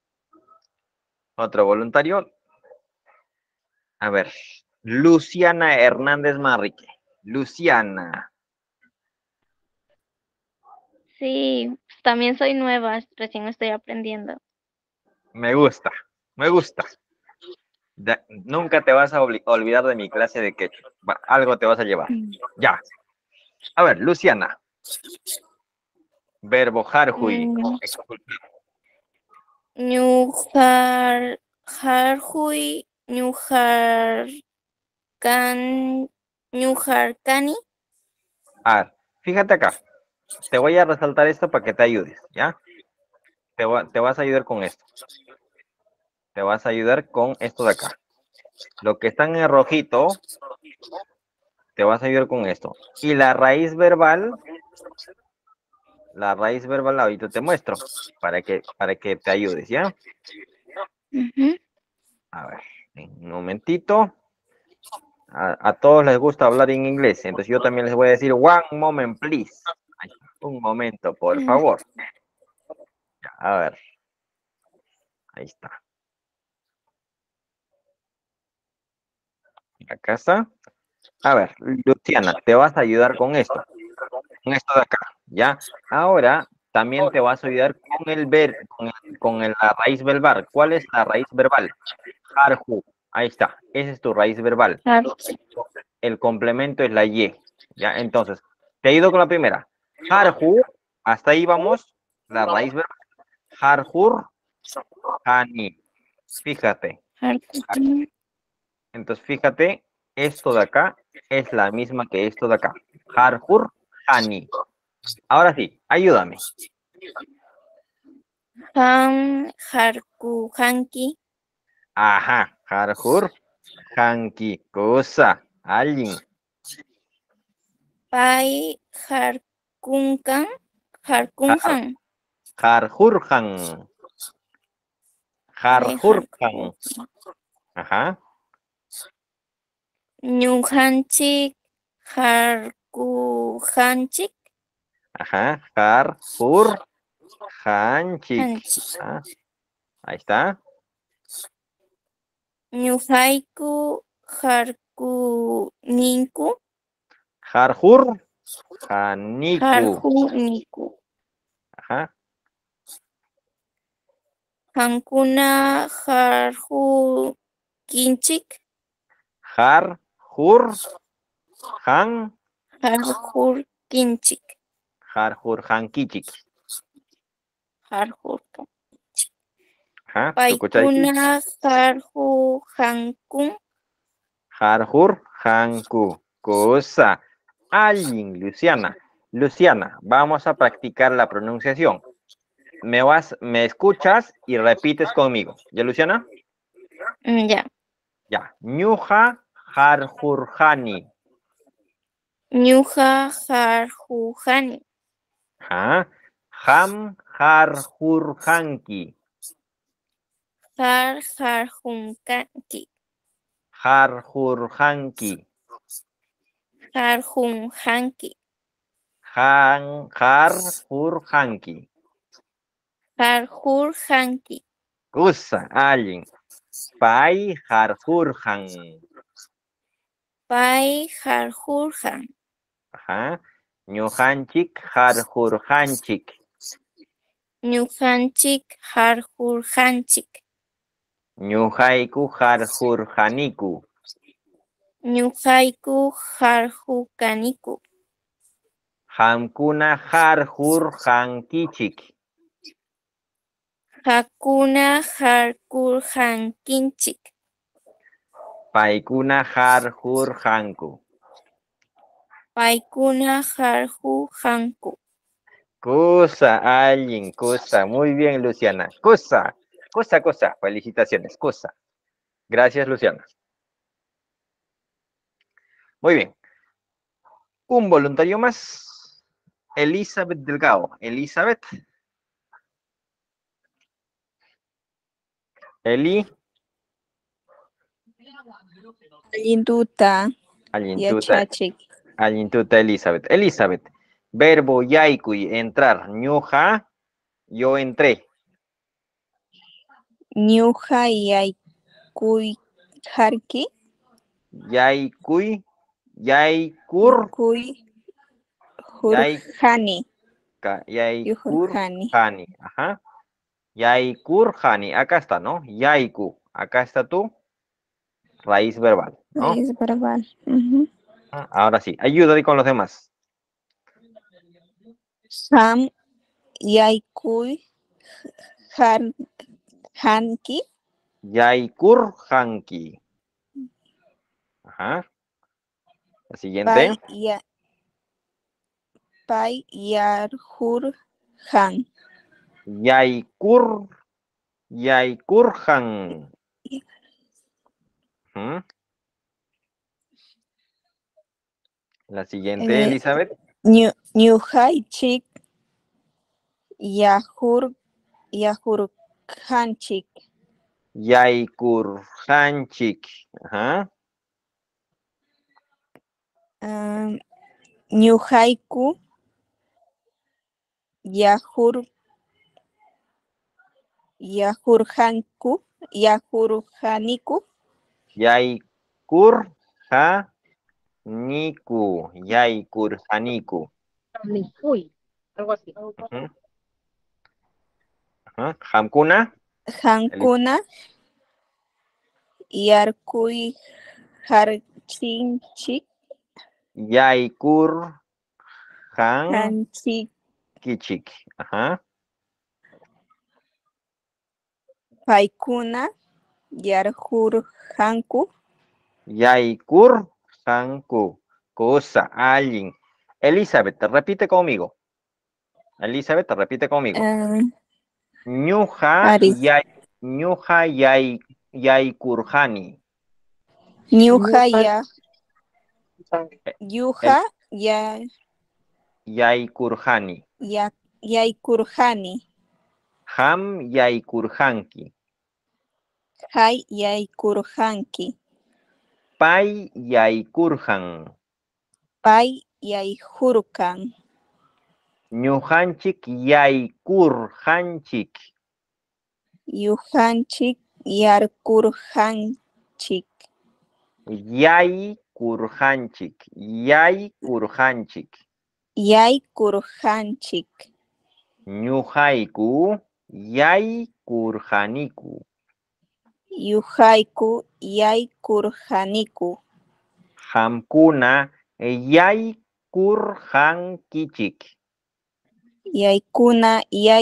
Otro voluntario. A ver, Luciana Hernández Marrique. Luciana. Sí, también soy nueva, recién estoy aprendiendo. Me gusta, me gusta. Nunca te vas a olvidar de mi clase de quechua. Algo te vas a llevar. Ya. A ver, Luciana. Verbo harhui. Harhui, ñujarkani. Fíjate acá. Te voy a resaltar esto para que te ayudes, ¿ya? Te vas a ayudar con esto. Te vas a ayudar con esto de acá. Lo que está en el rojito, te vas a ayudar con esto. Y la raíz verbal ahorita te muestro para que te ayudes, ¿ya? A ver, un momentito. A todos les gusta hablar en inglés, entonces yo también les voy a decir one moment, please. Un momento, por favor. Ya, a ver. Ahí está. Acá está. A ver, Luciana, te vas a ayudar con esto. Con esto de acá, ¿ya? Ahora también te vas a ayudar con el la raíz verbal. ¿Cuál es la raíz verbal? Harju. Ahí está. Esa es tu raíz verbal. El complemento es la Y. ¿Ya? Entonces, te ayudo con la primera. Harju. Hasta ahí vamos. La raíz verbal. Harjur. Hani. Fíjate. Entonces, fíjate. Esto de acá es la misma que esto de acá. Harjur. Hani. Ahora sí, ayúdame. Harku, hanki. Ajá, Harjur, Hanki, cosa, alguien. Pai, harkunkan, harkunhan. Harjurhan. Harjurhan. Ajá. Ñujanchik, harkujanchik. Ajá, Harjurhanchik. Ah, ahí está. Ñujaiku, harkuninku. Harjur, Haniku. Harjuniku. Ajá. Hankuna, harjukinchik. Harjur, Han. Harjurkinchik. Harjurhankichik. Harjurkinchik. Ajá, Paikuna, harjuhankun. Harjurhanku. Cosa. Alguien, Luciana. Luciana, vamos a practicar la pronunciación. Me escuchas y repites conmigo. ¿Ya, Luciana? Ya. Ya. Ñuja harjurjani. Ñuja harjuhani. Ajá. Ham harjurjanki. Harjunkanki. Harjurjanki. Harjunhanki. Harjurjanki. Harjurhanki. Usa, alguien. Pai harjurjan. Pai harjurhan. Ajá. Ñujanchik harjurjanchik. Ñujanchik harjurhanchik. Ñujaiku harjurjaniku. Ñujaiku harjukaniku. Hamkuna harjurjankichik. Hakuna harkurhankinchik. Paikuna harkurhanku. Paikuna harkurhanku. Cosa, alguien, cosa. Muy bien, Luciana. Cosa, cosa, cosa. Felicitaciones, cosa. Gracias, Luciana. Muy bien. Un voluntario más. Elizabeth Delgado. Elizabeth. Eli. Alintuta. Alintuta. Yachachik. Alintuta Elizabeth. Elizabeth. Verbo yaikui, entrar. Ñuja. Yo entré. Ñuja yaykuy harki. Yaikui. Yaikur. Kuy Yai, hurjani. yaikur. Yuhurjani. Hani. Ajá. Yaikur hani. Acá está, ¿no? Yaiku. Acá está tu raíz verbal, ¿no? Es verbal. Ujú. Ahora sí. Ayúdate con los demás. Ham yaykuy hanki. Yaikur hanki. Ajá. La siguiente. Pay yarhur han. Yaikur. Yaikurhan. Ujú. La siguiente, Elizabeth. Ñuhay chik yahurhanchik. Yaikurhanchik. Ajá. Ñuhayku yahurhaniku. Yaikurhaniku. Yaikurhaniku. Uy, algo así. Ujú. Ajá. Hamkuna. Hankuna yarkuy harchinchik. Yaikurhan. Hanchik. Kichik. Ajá. Paykuna yarhurhanku. Yaikurhanku. Cosa, alguien. Elizabeth, repite conmigo. Elizabeth, repite conmigo. Ñuja Aris. ñuja yaikurhani. Ñuja yuja Yaikurhani. yaykurhani. Ham yaikurhanki. Hay yaykurhanki. Pai yaikurhan. Pay yayhurkan. Ñujanchik yaikurhanchik. Yuhanchik yarkurhanchik. Yaikurhanchik. Yaikurhanchik. Yaykurhanchik. Ñujaiku yaikurhaniku. Yuhayku yaykurhaniku. Hamkuna yaikurhankichik. Yaykuna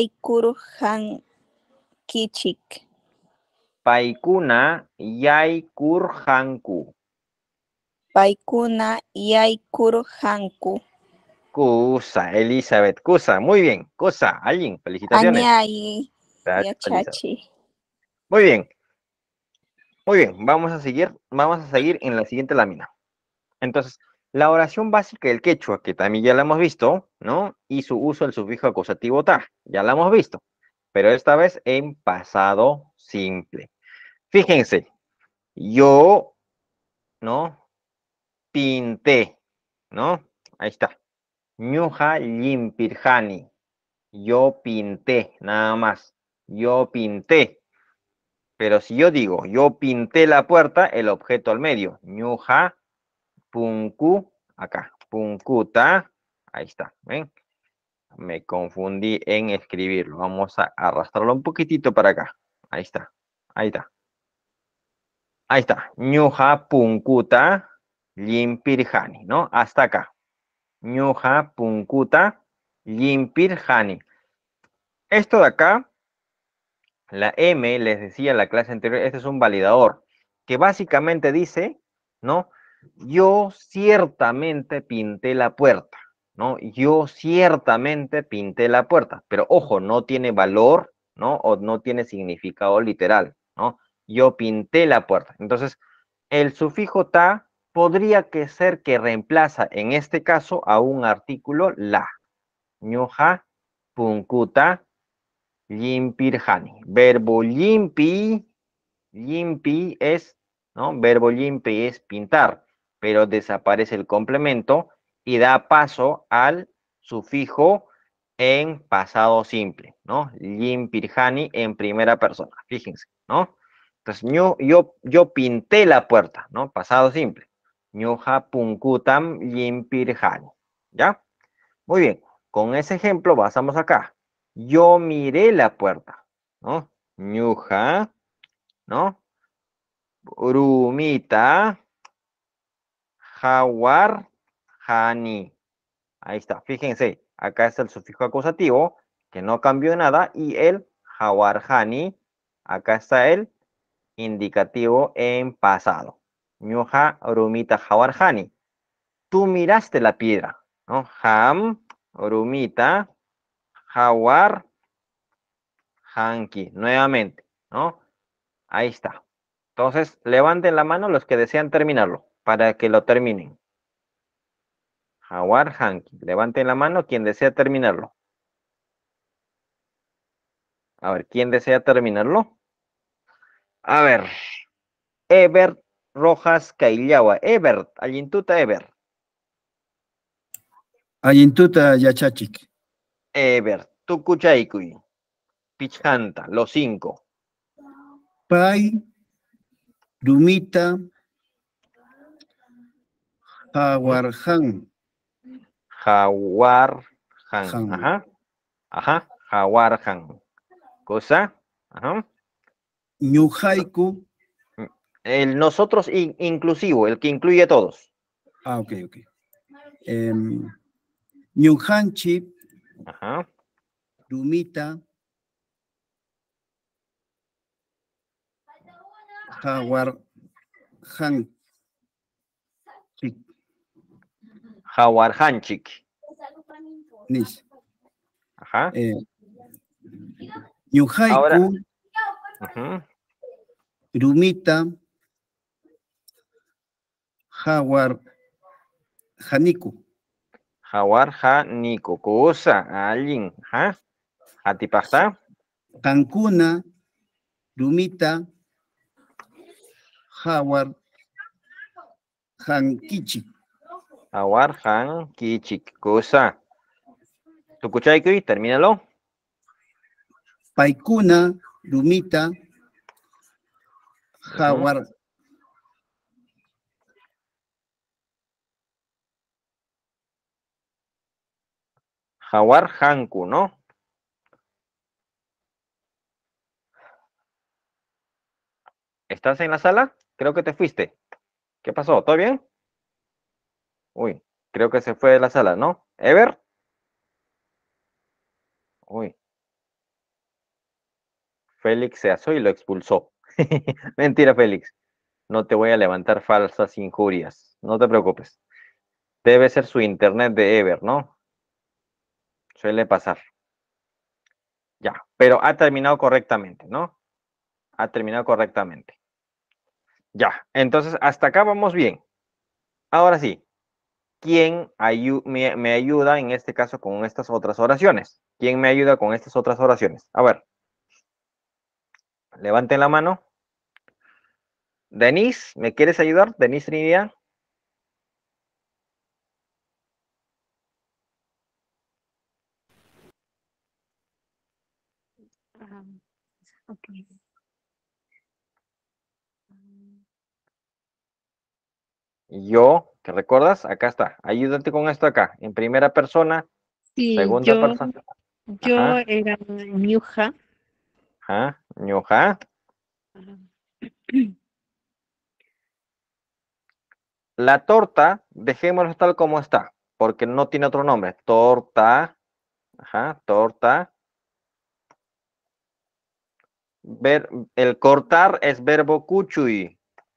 yaykurhankichik. Paikuna yaikurhanku. Paykuna yaykurhanku. Cosa, Elizabeth, cosa, muy bien, cosa, alguien, felicitaciones. Añay Gracias, Elizabeth. yachachi. Muy bien, muy bien, vamos a seguir en la siguiente lámina. Entonces, la oración básica del quechua, que también ya la hemos visto, ¿no? Y su uso del sufijo acusativo ta, ya la hemos visto, pero esta vez en pasado simple. Fíjense, yo, ¿no? Pinté, ¿no? Ahí está. Ñuja limpirjani. Yo pinté, nada más. Yo pinté. Pero si yo digo, yo pinté la puerta, el objeto al medio. Ñuja punku, acá. Punkuta. Ahí está, ¿ven? Me confundí en escribirlo. Vamos a arrastrarlo un poquitito para acá. Ahí está. Ahí está. Ahí está. Ñuja punkuta limpirjani, ¿no? Hasta acá. Ñuja punkuta limpirjani. Esto de acá La M, les decía en la clase anterior, este es un validador, que básicamente dice, ¿no? Yo ciertamente pinté la puerta, ¿no? Yo ciertamente pinté la puerta, pero ojo, no tiene valor, ¿no? O no tiene significado literal, ¿no? Yo pinté la puerta. Entonces, el sufijo ta podría ser que reemplaza en este caso a un artículo la. Ñuja, punkuta, limpirjani. Verbo limpi, limpi es, ¿no? Verbo limpi es pintar, pero desaparece el complemento y da paso al sufijo en pasado simple, ¿no? Limpirjani en primera persona, fíjense, ¿no? Entonces, yo pinté la puerta, ¿no? Pasado simple. Ñuja punkutam limpirjani, ¿ya? Muy bien, con ese ejemplo pasamos acá. Yo miré la puerta, ¿no? Ñuja, ¿no? Rumita, jawar, jani. Ahí está, fíjense, acá está el sufijo acusativo, que no cambió nada, y el jawar, jani, acá está el indicativo en pasado. Ñuja, rumita, jawar, jani. Tú miraste la piedra, ¿no? Ham, rumita, jawar, hanki, nuevamente, ¿no? Ahí está. Entonces, levanten la mano los que desean terminarlo, para que lo terminen. Jawar, hanki. Levanten la mano quien desea terminarlo. A ver, ¿quién desea terminarlo? A ver. Ebert Rojas Caillawa. Ebert, Allintuta Ebert. Ayintuta yachachik. Ebert, Tukuchaikuy. Pichanta, los 5. Pai, Rumita, Jawarjan. Jawarjan. Han. Ajá. Ajá. Jawarjan. Cosa. Ajá. Ñujaiku. El nosotros inclusivo, el que incluye a todos. Ah, ok. Ñujanchi, Ajá. Rumita, Jawarjan. Jawarjanchik. Nis. Ajá. Ñujaiku, Ahora. Ajá. Rumita, Jawar, Janiku. Jawarjaniku. Cosa. Alguien. Ajá. Atipachta. Cancuna, Rumita, Jawar, Jankichi. Jawarjankichik. Cosa. Tukuchaikuy, termínalo. Paikuna, Rumita, Jawar. Jawarjanku, ¿no? ¿Estás en la sala? Creo que te fuiste. ¿Qué pasó? ¿Todo bien? Uy, creo que se fue de la sala, ¿no? ¿Ever? Uy. Félix se asó y lo expulsó. Mentira, Félix. No te voy a levantar falsas injurias. No te preocupes. Debe ser su internet de Ever, ¿no? Suele pasar. Ya, pero ha terminado correctamente, ¿no? Ha terminado correctamente. Ya, entonces hasta acá vamos bien. Ahora sí, ¿quién me ayuda en este caso con estas otras oraciones? ¿Quién me ayuda con estas otras oraciones? A ver. Levanten la mano. Denise, ¿me quieres ayudar? Denise Trinidad. Ok. Yo, ¿te recuerdas? Acá está. Ayúdate con esto acá. En primera persona, Sí, segunda persona. yo Ajá. era Ñuja. Ajá. Ñoja. La torta, dejémoslo tal como está, porque no tiene otro nombre. Torta. Ajá. Torta. El cortar es verbo cuchuy.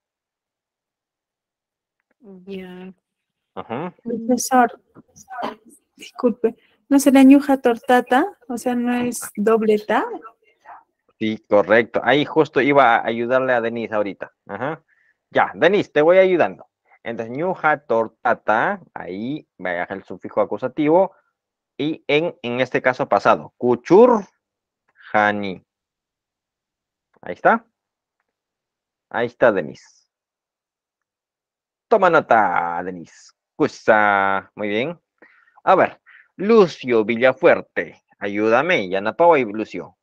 Ya. Ajá. Profesor, disculpe, ¿no será ñuja tortata? O sea, ¿no es doble ta? Sí, correcto. Ahí justo iba a ayudarle a Denise ahorita. Ajá. Ya, Denise, te voy ayudando. Entonces, ñuja tortata, ahí va el sufijo acusativo. Y en este caso pasado, kuchur hani. Ahí está. Ahí está, Denise. Toma nota, Denise. Kusa. Muy bien. A ver, Lucio Villafuerte. Ayúdame, Yanapau y Lucio.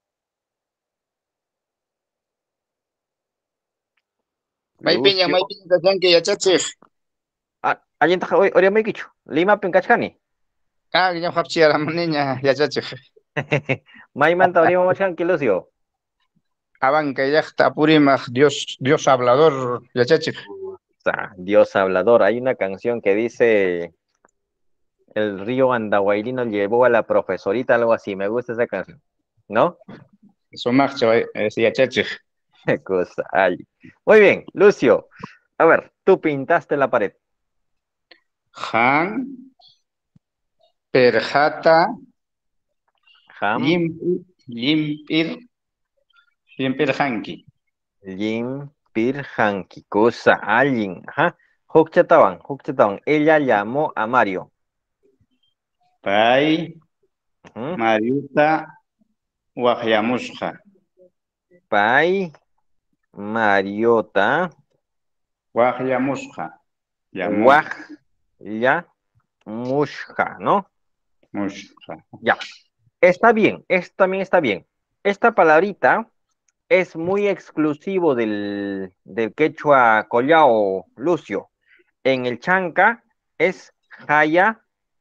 May piña kachanki yachachik. ¿Alguien está hoy me dicho? Lima Pinkachkani. Ya hapchiara niña yachachik. May manta orima machkanki, Lucio. Abanca yachta purimaj Dios hablador yachachik. Dios hablador. Hay una canción que dice el río Andahuaylino llevó a la profesorita, algo así. Me gusta esa canción. ¿No? Eso marcha es yachachik. Cosa. Muy bien, Lucio. A ver, tú pintaste la pared. Han, perjata, Ham, limpir hanki. limpir hanki. Cosa. Alguien. Ajá. Hukchatawan. Ella llamó a Mario. Pai, Mariuta, Wahyamusha. Pai, Mariota. Wahyamusha. Wahyamusha, ¿no? Musha. Ya. Está bien. Esto también está bien. Esta palabrita es muy exclusivo del quechua collao, Lucio. En el chanca es jaya.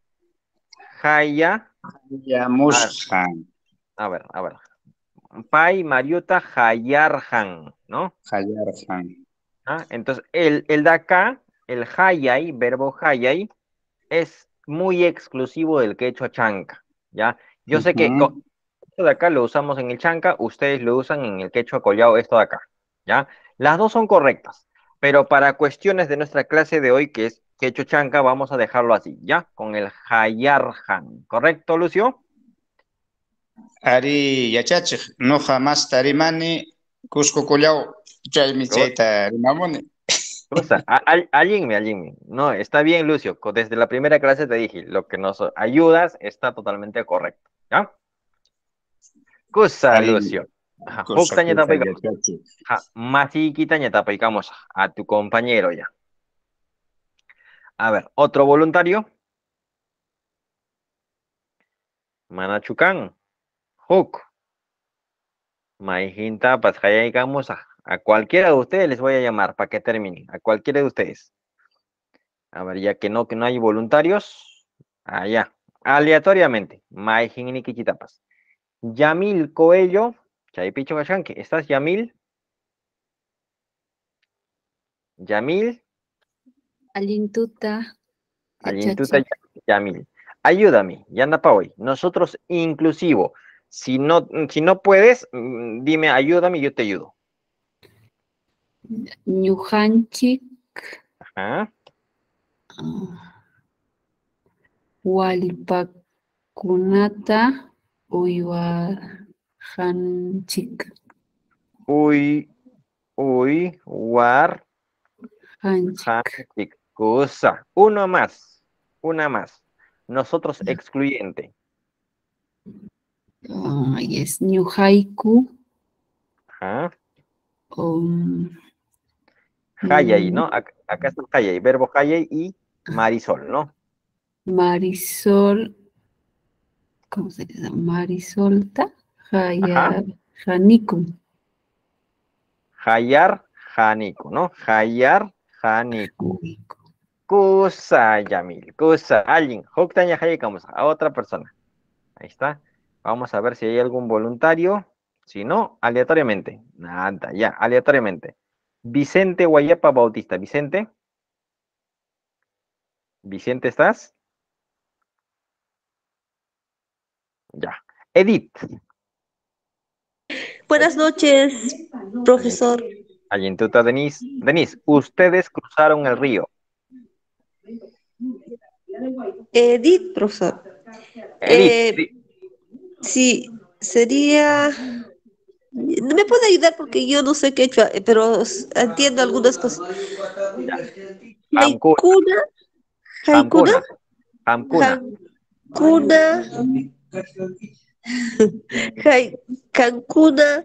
Yamusha. A ver. Pai, Mariota, Jayarhan, ¿no? Jayarhan. Entonces, el de acá, el Hayay, verbo Hayay, es muy exclusivo del quechua chanca, ¿ya? Yo sé que esto de acá lo usamos en el chanca, ustedes lo usan en el quechua collao, esto de acá, ¿ya? Las dos son correctas, pero para cuestiones de nuestra clase de hoy, que es quechua chanca, vamos a dejarlo así, ¿ya? Con el Jayarhan, ¿correcto, Lucio? Ari yachachik, no jamás tarimani, Cusco Collao, Chaymi Chayta Rimamoni. Alguien. No, está bien, Lucio. Desde la primera clase te dije, lo que nos ayudas está totalmente correcto. ¿Ya? Cosa, Lucio. Masiquita tapaicamos a tu compañero ya. A ver, otro voluntario. Manachucan. Hook. Maijinta, pascayaicamos a cualquiera de ustedes les voy a llamar para que termine. A cualquiera de ustedes. A ver, ya que no hay voluntarios. Allá. Aleatoriamente. Maijin Kichitapas. Yamil Coello. Chaypicho Gashanque. ¿Estás, Yamil? Yamil. Alintuta. Yamil. Ayúdame, Yana Paoy. Nosotros inclusivo. Si no puedes, dime, ayúdame y yo te ayudo. Ñujanchik. Ajá. Walpakunata uywajanchik. War. Hanchik. Cosa. Una más. Nosotros excluyente. Yes, ñuhaiku. Ajá. Hayay, ¿no? Acá está Hayay, verbo Hayay y Marisol, ¿no? Marisol, ¿cómo se llama? Marisolta, Hayar, Janiku. Hayar, Janiku, ¿no? Hayar, Janiku. Kusa, Yamil, Kusa, alguien. Hoktaña Hayekamos, a otra persona. Ahí está. Vamos a ver si hay algún voluntario. Si no, aleatoriamente. Nada, ya, aleatoriamente. Vicente Guayapa Bautista. Vicente. Vicente, ¿estás? Ya. Edith. Buenas noches, profesor. Ayintuta, Denise. Denise, ustedes cruzaron el río. Edith, profesor. Edith, Sí, sería... ¿No me puede ayudar porque yo no sé quechua, pero entiendo algunas cosas? Hamkuna. Haikuna, Hamkuna. Haikuna, Cancuna,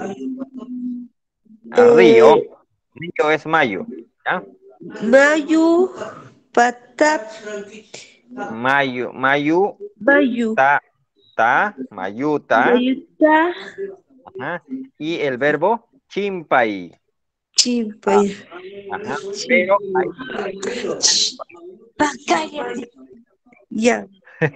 Río. Río es mayo. ¿Ya? Mayu, Patap, Mayu. Mayu, Mayuta. Mayuta, Ajá. Y el verbo chimpay. Chimpay. Ajá. Pero Ya.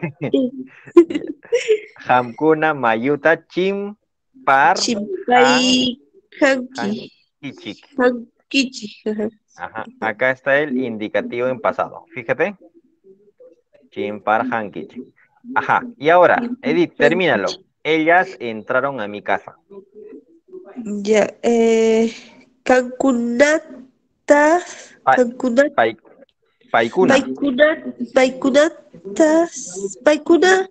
Hamkuna, Mayuta, Chimpar, Chimpay, Hanki. Hankichik. Hankichi. Ajá. Acá está el indicativo en pasado. Fíjate. Chimpar, Hankichik. Ajá. Y ahora, Edith, termínalo. Ellas entraron a mi casa. Ya. Cancunata. Cancunat. Paikuna. Paikunatas. Paikuna.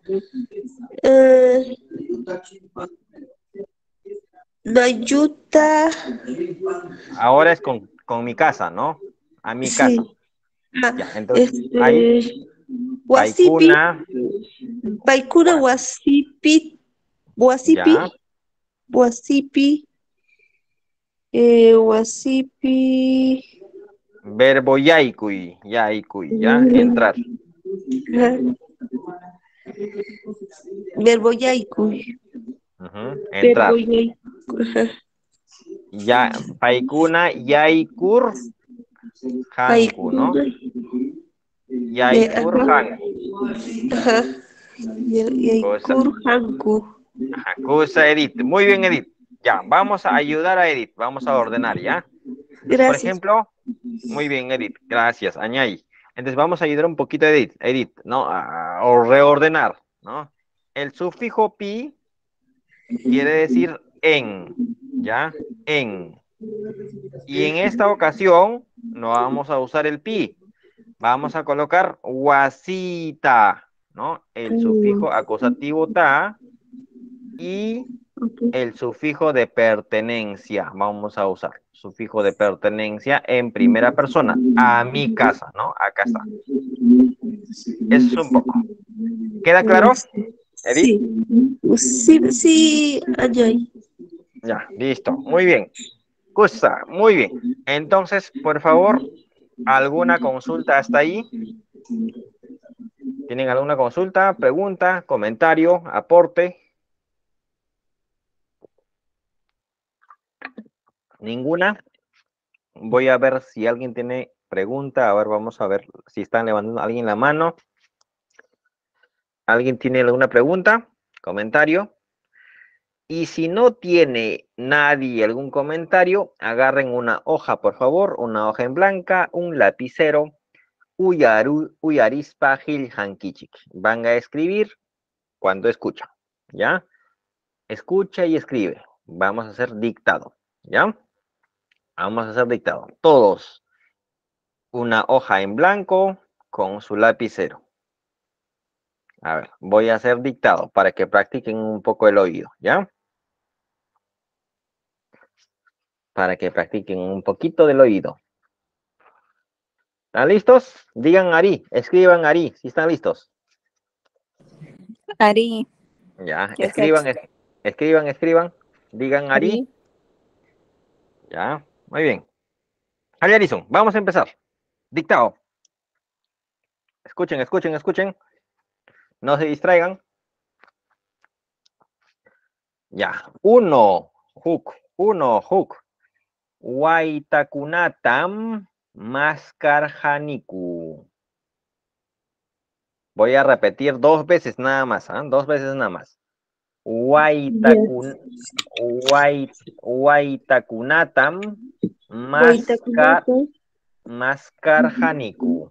Nayuta. Ahora es con mi casa, ¿no? A mi casa. Ya, entonces hay Wasipi. Paikuna. Paikuna, Wasipi. Wasipi. Ya. Wasipi. Wasipi. Verbo yaikuy. Yaikuy, ya. Entrar. Verbo yaikuy. Entrar. Verbo yaikuy. Ya, Paikuna, Yaikur, Hanku, ¿no? Yaikur, Hanku. Ajá. Yaikur, Hanku. Ajá, cosa Edith. Muy bien, Edith. Ya, vamos a ayudar a Edith. Vamos a ordenar, ¿ya? Entonces, por ejemplo, muy bien, Edith. Gracias, Añay. Entonces, vamos a ayudar un poquito a Edith, ¿no? A reordenar, ¿no? El sufijo pi quiere decir en, ¿ya? En. Y en esta ocasión no vamos a usar el pi. Vamos a colocar wasita, ¿no? El sufijo acusativo ta y el sufijo de pertenencia. Vamos a usar sufijo de pertenencia en primera persona. A mi casa, ¿no? Acá está. Eso es un poco. ¿Queda claro, Edith? Sí, Añay. Ya, listo. Muy bien. Cosa, muy bien. Entonces, por favor, ¿alguna consulta hasta ahí? ¿Tienen alguna consulta, pregunta, comentario, aporte? ¿Ninguna? Voy a ver si alguien tiene pregunta. A ver, vamos a ver si están levantando alguien la mano. ¿Alguien tiene alguna pregunta? ¿Comentario? Y si no tiene nadie algún comentario, agarren una hoja, por favor, una hoja en blanca, un lapicero, uyarispa gil hankichik. Van a escribir cuando escuchan, ¿ya? Escucha y escribe. Vamos a hacer dictado, ¿ya? Vamos a hacer dictado. Todos. Una hoja en blanco con su lapicero. A ver, voy a hacer dictado para que practiquen un poco el oído, ¿ya? Para que practiquen un poquito del oído. ¿Están listos? Digan Ari, escriban Ari, si están listos. Ari. Ya, escriban. Digan Ari. Ya, muy bien. Ari Alison, vamos a empezar. Dictado. Escuchen. No se distraigan. Ya. Uno, hook. Waitakunatam maskarjaniku. Voy a repetir 2 veces nada más, ¿eh? 2 veces nada más. Waitakunatam maskarjaniku.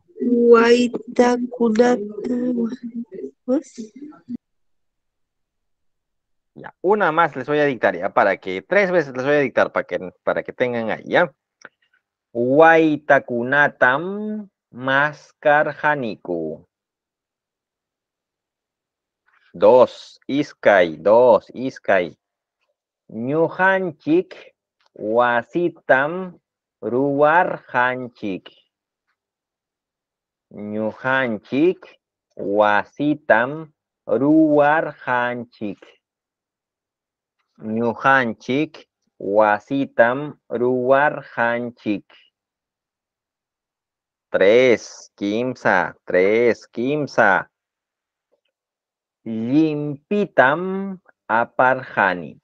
Ya, una más les voy a dictar ya, para que 3 veces les voy a dictar para que tengan ahí, ¿ya? Waitakunatam maskarjaniku. 2, iskay, 2, iskay. Ñuhanchik wasitam ruwarhanchik. Ñuhanchik wasitam ruwarhanchik. Ñuhanchik wasitam ruwarhanchik. 3, kimsa, 3, kimsa. Limpitam aparjani.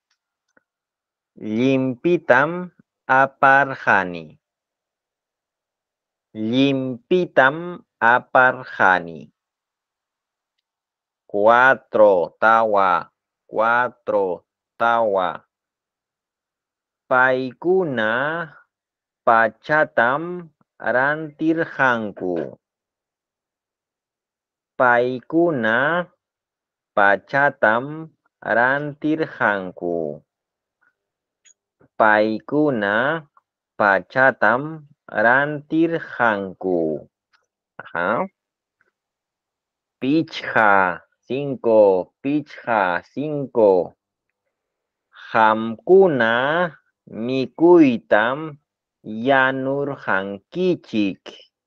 Limpitam aparjani. Limpitam aparjani. 4, tawa. 4, tawa. Paikuna pachatam rantirhanku. Paikuna pachatam rantirhanku. Paikuna pachatam rantirhanku. Ajá. Pichha, 5. Pichha, 5. Hamkuna mikuytam yanurhankichik.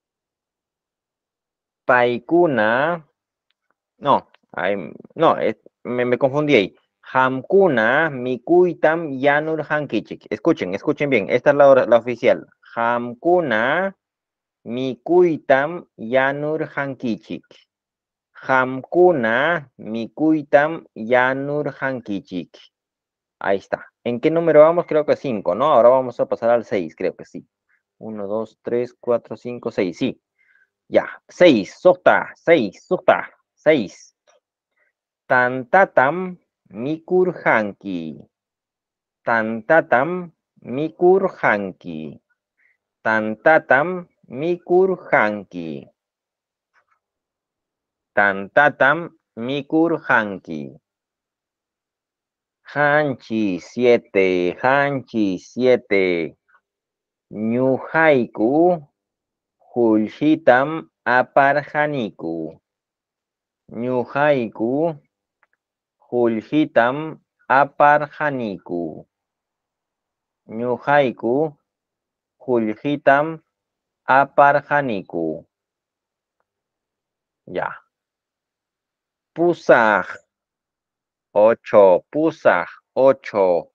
Paikuna. No, me confundí ahí. Hamkuna mikuytam yanurhankichik. Escuchen bien. Esta es la oficial. Hamkuna mikuytam yanurhankichik. Hamkuna mikuytam yanurhankichik. Ahí está. ¿En qué número vamos? Creo que 5, ¿no? Ahora vamos a pasar al 6, creo que sí. 1, 2, 3, 4, 5, 6, sí. Ya, 6, sota, 6, sota, 6. Tantatam mikurhanki. Tantatam mikurhanki. Tantatam mikurhanki. Tantatam mikurhanki. Hanchi, 7. Hanchi, 7. Ñuhayku Hulhitam aparjaniku. Ñuhayku Hulhitam aparjaniku. Ñuhayku Hulhitam aparjaniku. Ya. Pusaj, 8. Pusaj, 8.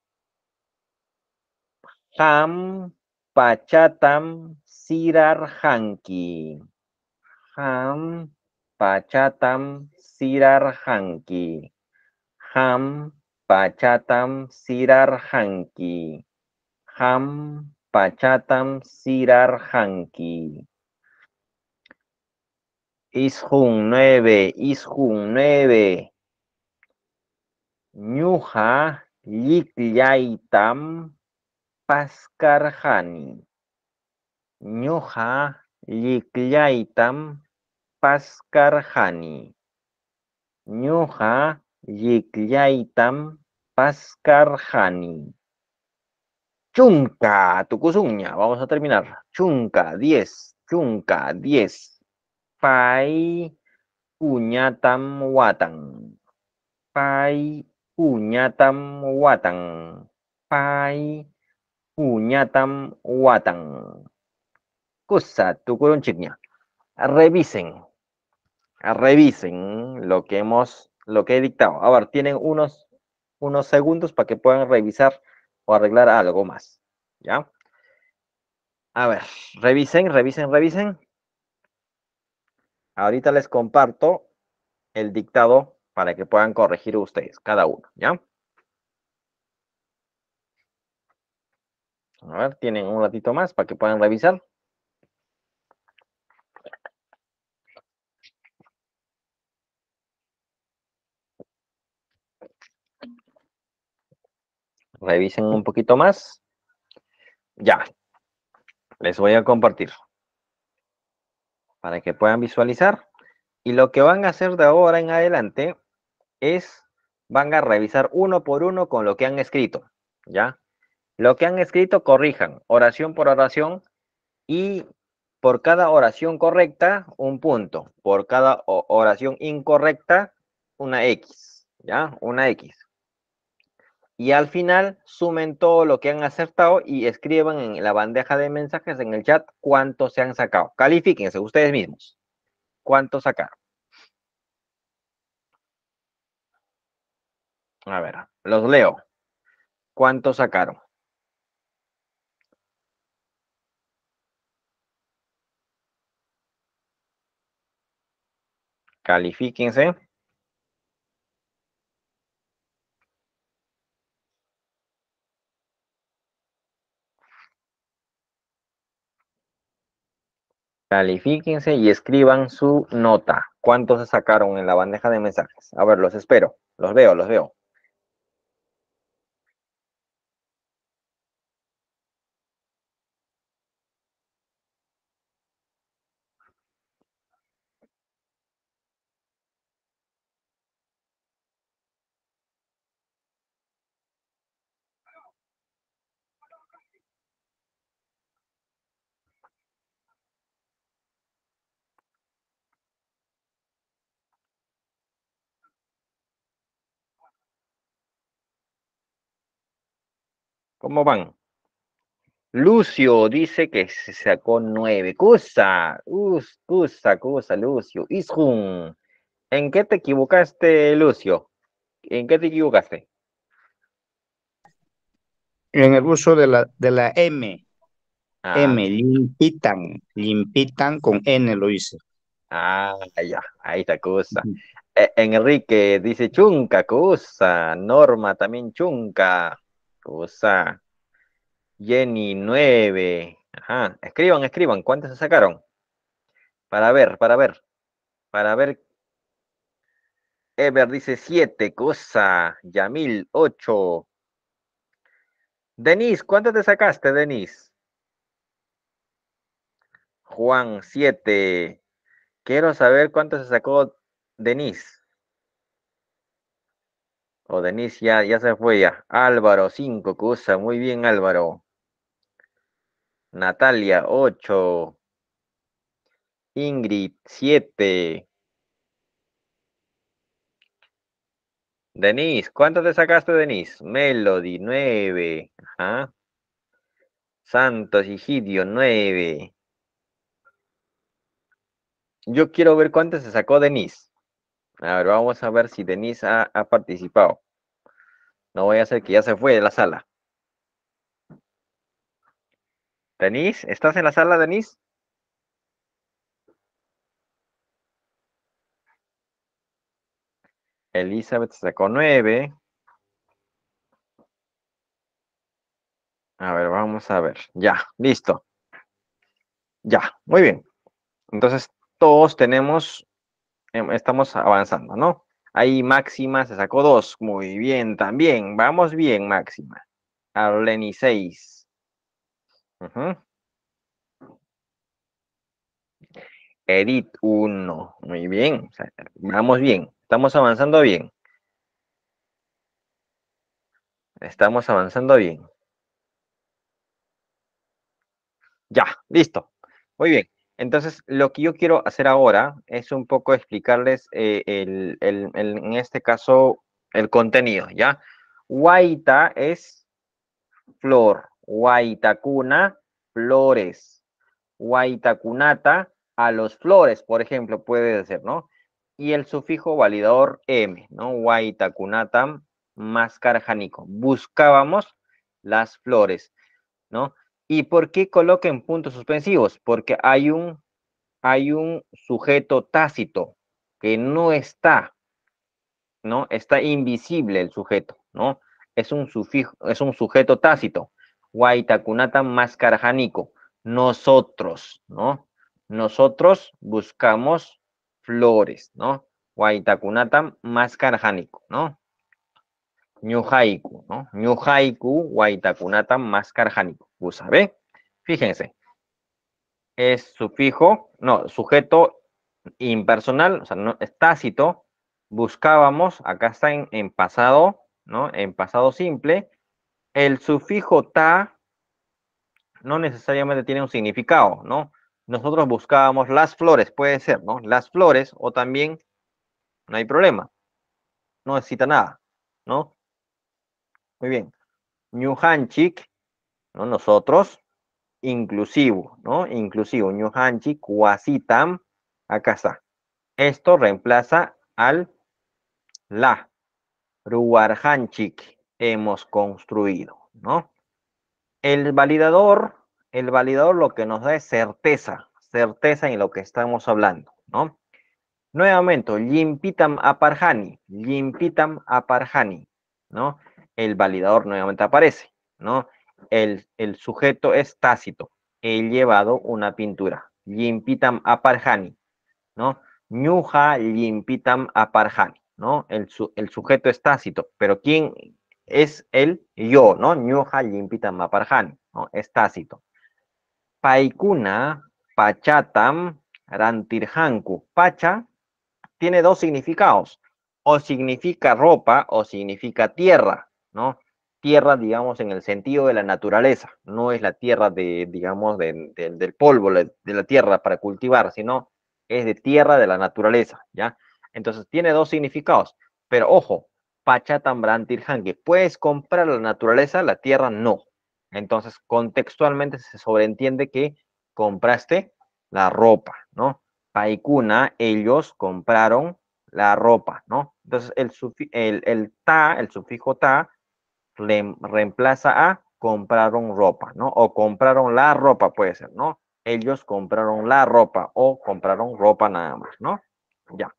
Ham pachatam sirarhanki. Ham pachatam sirarhanki. Ham pachatam sirarhanki. Ham pachatam sirarhanki. Ishun, 9. Ishun, 9. Ñuha likyaitam paskarjani. Ñuha likyaitam paskarjani. Ñuha likyaitam paskarjani. Chunka, tukusuña. Vamos a terminar. Chunka, 10. Chunka, 10. Pai punyatam watang. Pai punyatam watang. Pai punyatam watang. Kusa, tukurunchiknya. Revisen lo que he dictado. A ver, tienen unos segundos para que puedan revisar o arreglar algo más. ¿Ya? A ver, revisen. Ahorita les comparto el dictado para que puedan corregir ustedes, cada uno, ¿ya? A ver, tienen un ratito más para que puedan revisar. Revisen un poquito más. Ya. Les voy a compartir para que puedan visualizar. Y lo que van a hacer de ahora en adelante es van a revisar uno por uno con lo que han escrito, ¿ya? Lo que han escrito, corrijan, oración por oración, y por cada oración correcta, un punto. Por cada oración incorrecta, una X, ¿ya? Una X. Y al final, sumen todo lo que han acertado y escriban en la bandeja de mensajes, en el chat, cuántos se han sacado. Califíquense ustedes mismos. ¿Cuántos sacaron? A ver, los leo. ¿Cuántos sacaron? Califíquense. Califíquense y escriban su nota. ¿Cuántos se sacaron en la bandeja de mensajes? A ver, los espero. Los veo, los veo. ¿Cómo van? Lucio dice que se sacó 9. Cusa, Lucio. Ishun. ¿En qué te equivocaste, Lucio? ¿En qué te equivocaste? En el uso de la M. Ah, M, limpitan con N lo hice. ah, ya, ahí está, Cusa. Enrique dice chunca, Cusa. Norma también chunca, Cusa. Jenny, 9. Ajá, escriban, ¿cuántos se sacaron? Para ver. Ever dice 7, Cosa. Yamil, 8. Denise, ¿cuánto te sacaste, Denise? Juan, 7. Quiero saber cuánto se sacó Denise. O Denise ya se fue ya. Álvaro, 5, Cosa. Muy bien, Álvaro. Natalia, 8. Ingrid, 7. Denise, ¿cuánto te sacaste, Denise? Melody, 9. Ajá. Santos Higidio, 9. Yo quiero ver cuánto se sacó Denise. A ver, vamos a ver si Denise ha participado. No voy a hacer que ya se fue de la sala. Denise, ¿estás en la sala, Denise? Elizabeth sacó 9. A ver, vamos a ver. Ya, listo. Ya, muy bien. Entonces, todos estamos avanzando, ¿no? Ahí Máxima se sacó 2. Muy bien, también. Vamos bien, Máxima. Arleni, 6. Edith, 1. Muy bien. O sea, vamos bien. Estamos avanzando bien. Estamos avanzando bien. Ya, listo. Muy bien. Entonces, lo que yo quiero hacer ahora es un poco explicarles en este caso el contenido, ¿ya? Guaita es flor. Guaitacuna, flores. Guaitacunata, a los flores, por ejemplo, puede ser, ¿no? Y el sufijo validador M, ¿no? Guaitacunatam, mascarjanico. Buscábamos las flores, ¿no? ¿Y por qué coloquen puntos suspensivos? Porque hay un sujeto tácito que no está, ¿no? Está invisible el sujeto, ¿no? Es un sufijo, es un sujeto tácito. Guaitacunata mascarjanico. Nosotros, ¿no? Nosotros buscamos flores, ¿no? Guaitacunata mascarjanico, ¿no? Ñuhaiku, ¿no? Ñuhaiku, Guaitacunata mascarjanico. ¿Sabe? Fíjense. Es sufijo, no, sujeto impersonal, o sea, no, es tácito, buscábamos, acá está en pasado, ¿no? En pasado simple, el sufijo ta no necesariamente tiene un significado, ¿no? Nosotros buscábamos las flores, puede ser, ¿no? Las flores, o también, no hay problema, no necesita nada, ¿no? Muy bien. Ñuhanchik, ¿no? Nosotros, inclusivo, ¿no? Inclusivo. Ñuhanchik, wasitam, acá está. Esto reemplaza al la. Ruarhanchik, hemos construido, ¿no? El validador lo que nos da es certeza en lo que estamos hablando, ¿no? Nuevamente, limpitam aparjani, ¿no? El validador nuevamente aparece, ¿no? El sujeto es tácito. He llevado una pintura. Limpitam aparjani, ¿no? Ñuja limpitam aparjani, ¿no? El sujeto es tácito, pero ¿quién es el yo, ¿no? Ñuja limpitam aparjani, ¿no? Es tácito. Paikuna pachatam rantirhanku. Pacha tiene dos significados, o significa ropa o significa tierra, ¿no? Tierra, digamos, en el sentido de la naturaleza, no es la tierra de, digamos, del polvo, de la tierra para cultivar, sino es de tierra de la naturaleza, ¿ya? Entonces tiene dos significados, pero ojo, Pachatambrantirhanque, puedes comprar la naturaleza, la tierra no. Entonces, contextualmente se sobreentiende que compraste la ropa, ¿no? Paikuna, ellos compraron la ropa, ¿no? Entonces, el sufijo ta, reemplaza a compraron ropa, ¿no? O compraron la ropa, puede ser, ¿no? Ellos compraron la ropa o compraron ropa nada más, ¿no? Ya.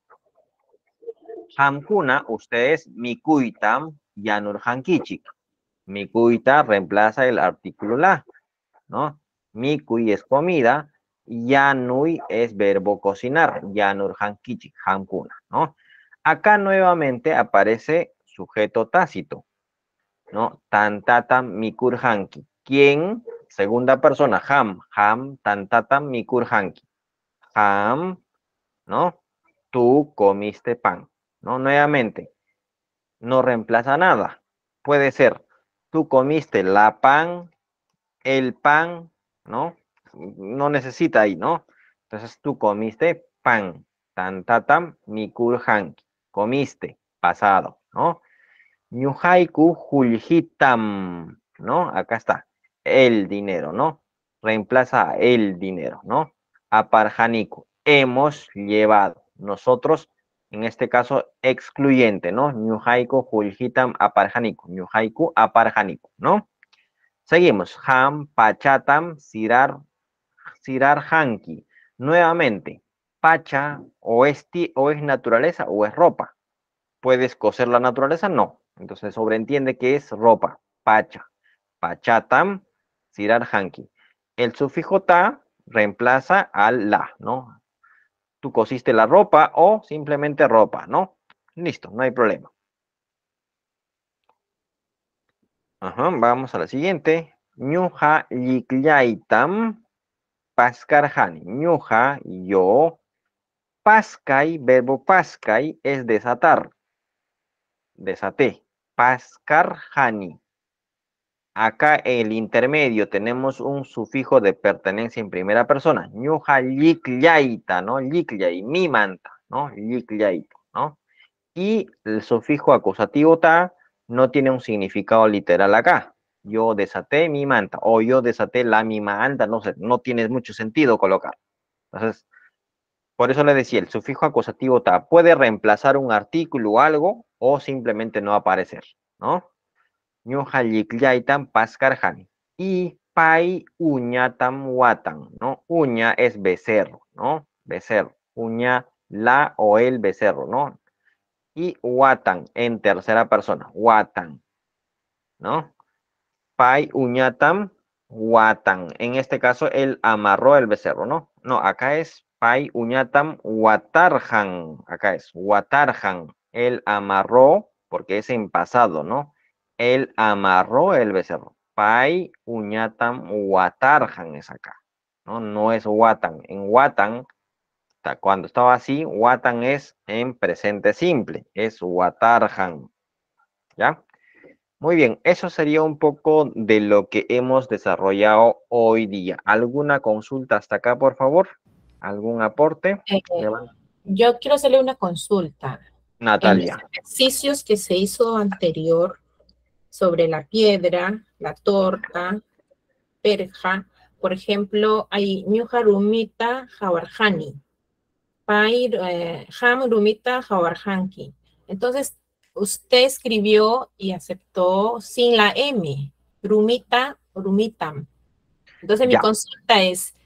Hamkuna, ustedes, mikuitam, yanur hankichik. Mikuita reemplaza el artículo la, ¿no? Mikui es comida, yanui es verbo cocinar, yanur hankichik, hamkuna, ¿no? Acá nuevamente aparece sujeto tácito, ¿no? Tantatam mikurhanki. ¿Quién? Segunda persona, ham, tantatam mikurhanki. Ham, ¿no? Tú comiste pan, ¿no? Nuevamente, no reemplaza nada. Puede ser, tú comiste la pan, el pan, ¿no? No necesita ahí, ¿no? Entonces tú comiste pan, tantatam mikurhanki. Comiste, pasado, ¿no? Ñuhaiku julhitam, ¿no? Acá está, el dinero, ¿no? Reemplaza el dinero, ¿no? Aparjaniku, hemos llevado. Nosotros, en este caso, excluyente, ¿no? Ñuhaiku julhitam aparjaniku. Ñuhaiku aparjaniku, ¿no? Seguimos. Ham, pachatam, sirar hanki. Nuevamente, pacha o es naturaleza o es ropa. ¿Puedes coser la naturaleza? No. Entonces sobreentiende que es ropa. Pacha. Pachatam, sirar hanki. El sufijo ta reemplaza al la, ¿no? Tú cosiste la ropa o simplemente ropa, ¿no? Listo, no hay problema. Ajá, vamos a la siguiente. Ñuja yikllaitam paskarjani. Ñuja, yo. Paskai, verbo paskai es desatar. Desaté. Paskarjani. Acá el intermedio tenemos un sufijo de pertenencia en primera persona. Ñuja yikllaita, ¿no? Yikllai, mi manta, ¿no? Yikllaita, ¿no? Y el sufijo acusativo ta no tiene un significado literal acá. Yo desaté mi manta o yo desaté la mi manta, no sé, no tiene mucho sentido colocar. Entonces, por eso le decía, el sufijo acusativo ta puede reemplazar un artículo o algo o simplemente no aparecer, ¿no? Ñuja yikllaitam paskarjani. Y pai uñatam watan, ¿no? Uña es becerro, ¿no? Becerro. Uña, la o el becerro, ¿no? Y watan en tercera persona, watan, ¿no? Pai uñatam watan. En este caso, él amarró el becerro, ¿no? No, acá es pai uñatam watarjan. Acá es watarjan. Él amarró, porque es en pasado, ¿no? Él amarró el becerro. Pai uñatam watarjan es acá, ¿no? No es watan. En watan Cuando estaba así, watan es en presente simple, es watarhan, ¿ya? Muy bien, eso sería un poco de lo que hemos desarrollado hoy día. ¿Alguna consulta hasta acá, por favor? ¿Algún aporte? Yo quiero hacerle una consulta. Natalia. En los ejercicios que se hizo anterior sobre la piedra, la torta, perja, por ejemplo, hay Nyuharumita Jawarhani, Pai Hamurumita Jawarhanki. Entonces, usted escribió y aceptó sin la M, Rumita, Rumitam. Entonces, mi consulta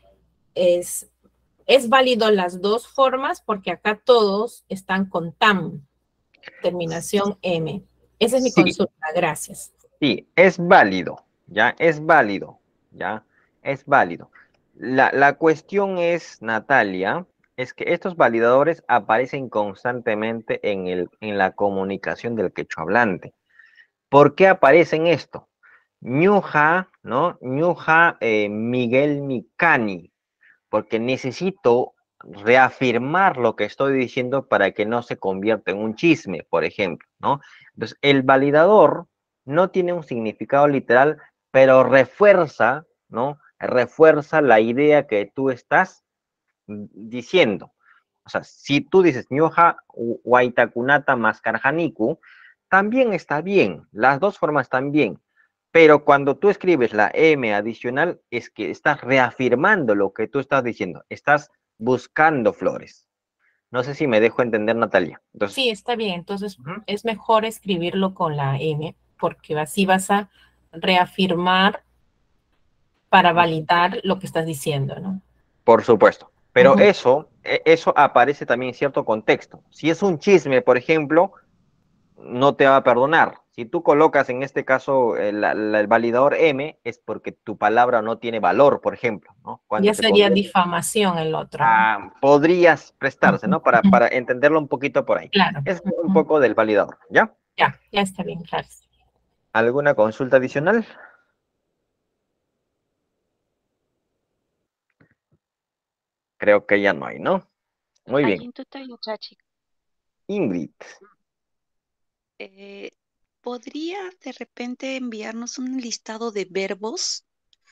es válido las dos formas porque acá todos están con tam, terminación M. Esa es mi consulta, gracias. Sí, es válido, ya, es válido, ya, es válido. La cuestión es, Natalia, es que estos validadores aparecen constantemente en la comunicación del quechua hablante. ¿Por qué aparecen esto? Ñuja, ¿no? Ñuja Miguel Micani, porque necesito reafirmar lo que estoy diciendo para que no se convierta en un chisme, por ejemplo, ¿no? Entonces, el validador no tiene un significado literal, pero refuerza, ¿no? Refuerza la idea que tú estás diciendo. O sea, si tú dices Ñoja Waitakunata Mascarjaniku, también está bien, las dos formas están bien, pero cuando tú escribes la M adicional es que estás reafirmando lo que tú estás diciendo, estás buscando flores. No sé si me dejo entender, Natalia. Entonces, sí, está bien. Entonces, es mejor escribirlo con la M, porque así vas a reafirmar para validar lo que estás diciendo, ¿no? por supuesto. Pero eso aparece también en cierto contexto. Si es un chisme, por ejemplo, no te va a perdonar. Si tú colocas en este caso el validador M, es porque tu palabra no tiene valor, por ejemplo, ¿no? Cuando Ya sería difamación el otro. Podrías prestarse, ¿no? Para entenderlo un poquito por ahí. Claro. Es un poco del validador, ¿ya? Ya está bien, gracias. ¿Alguna consulta adicional? Creo que ya no hay, ¿no? Muy bien. Ingrid. ¿Podría de repente enviarnos un listado de verbos?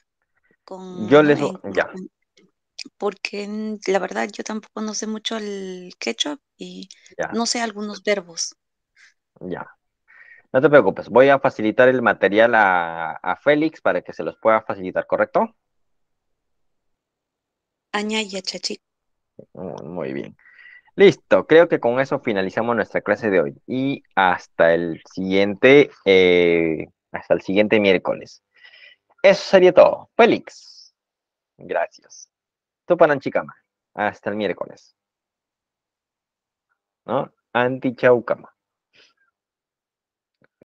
Ya. Porque la verdad yo tampoco no sé mucho el quechua y Ya. no sé algunos verbos. Ya. No te preocupes, voy a facilitar el material a Félix para que se los pueda facilitar, ¿correcto? Añaya, chachi. Muy bien. Listo, creo que con eso finalizamos nuestra clase de hoy y hasta el siguiente miércoles. Eso sería todo. Félix, gracias. Tupanan chicama. Hasta el miércoles. ¿No? Anti chaucama.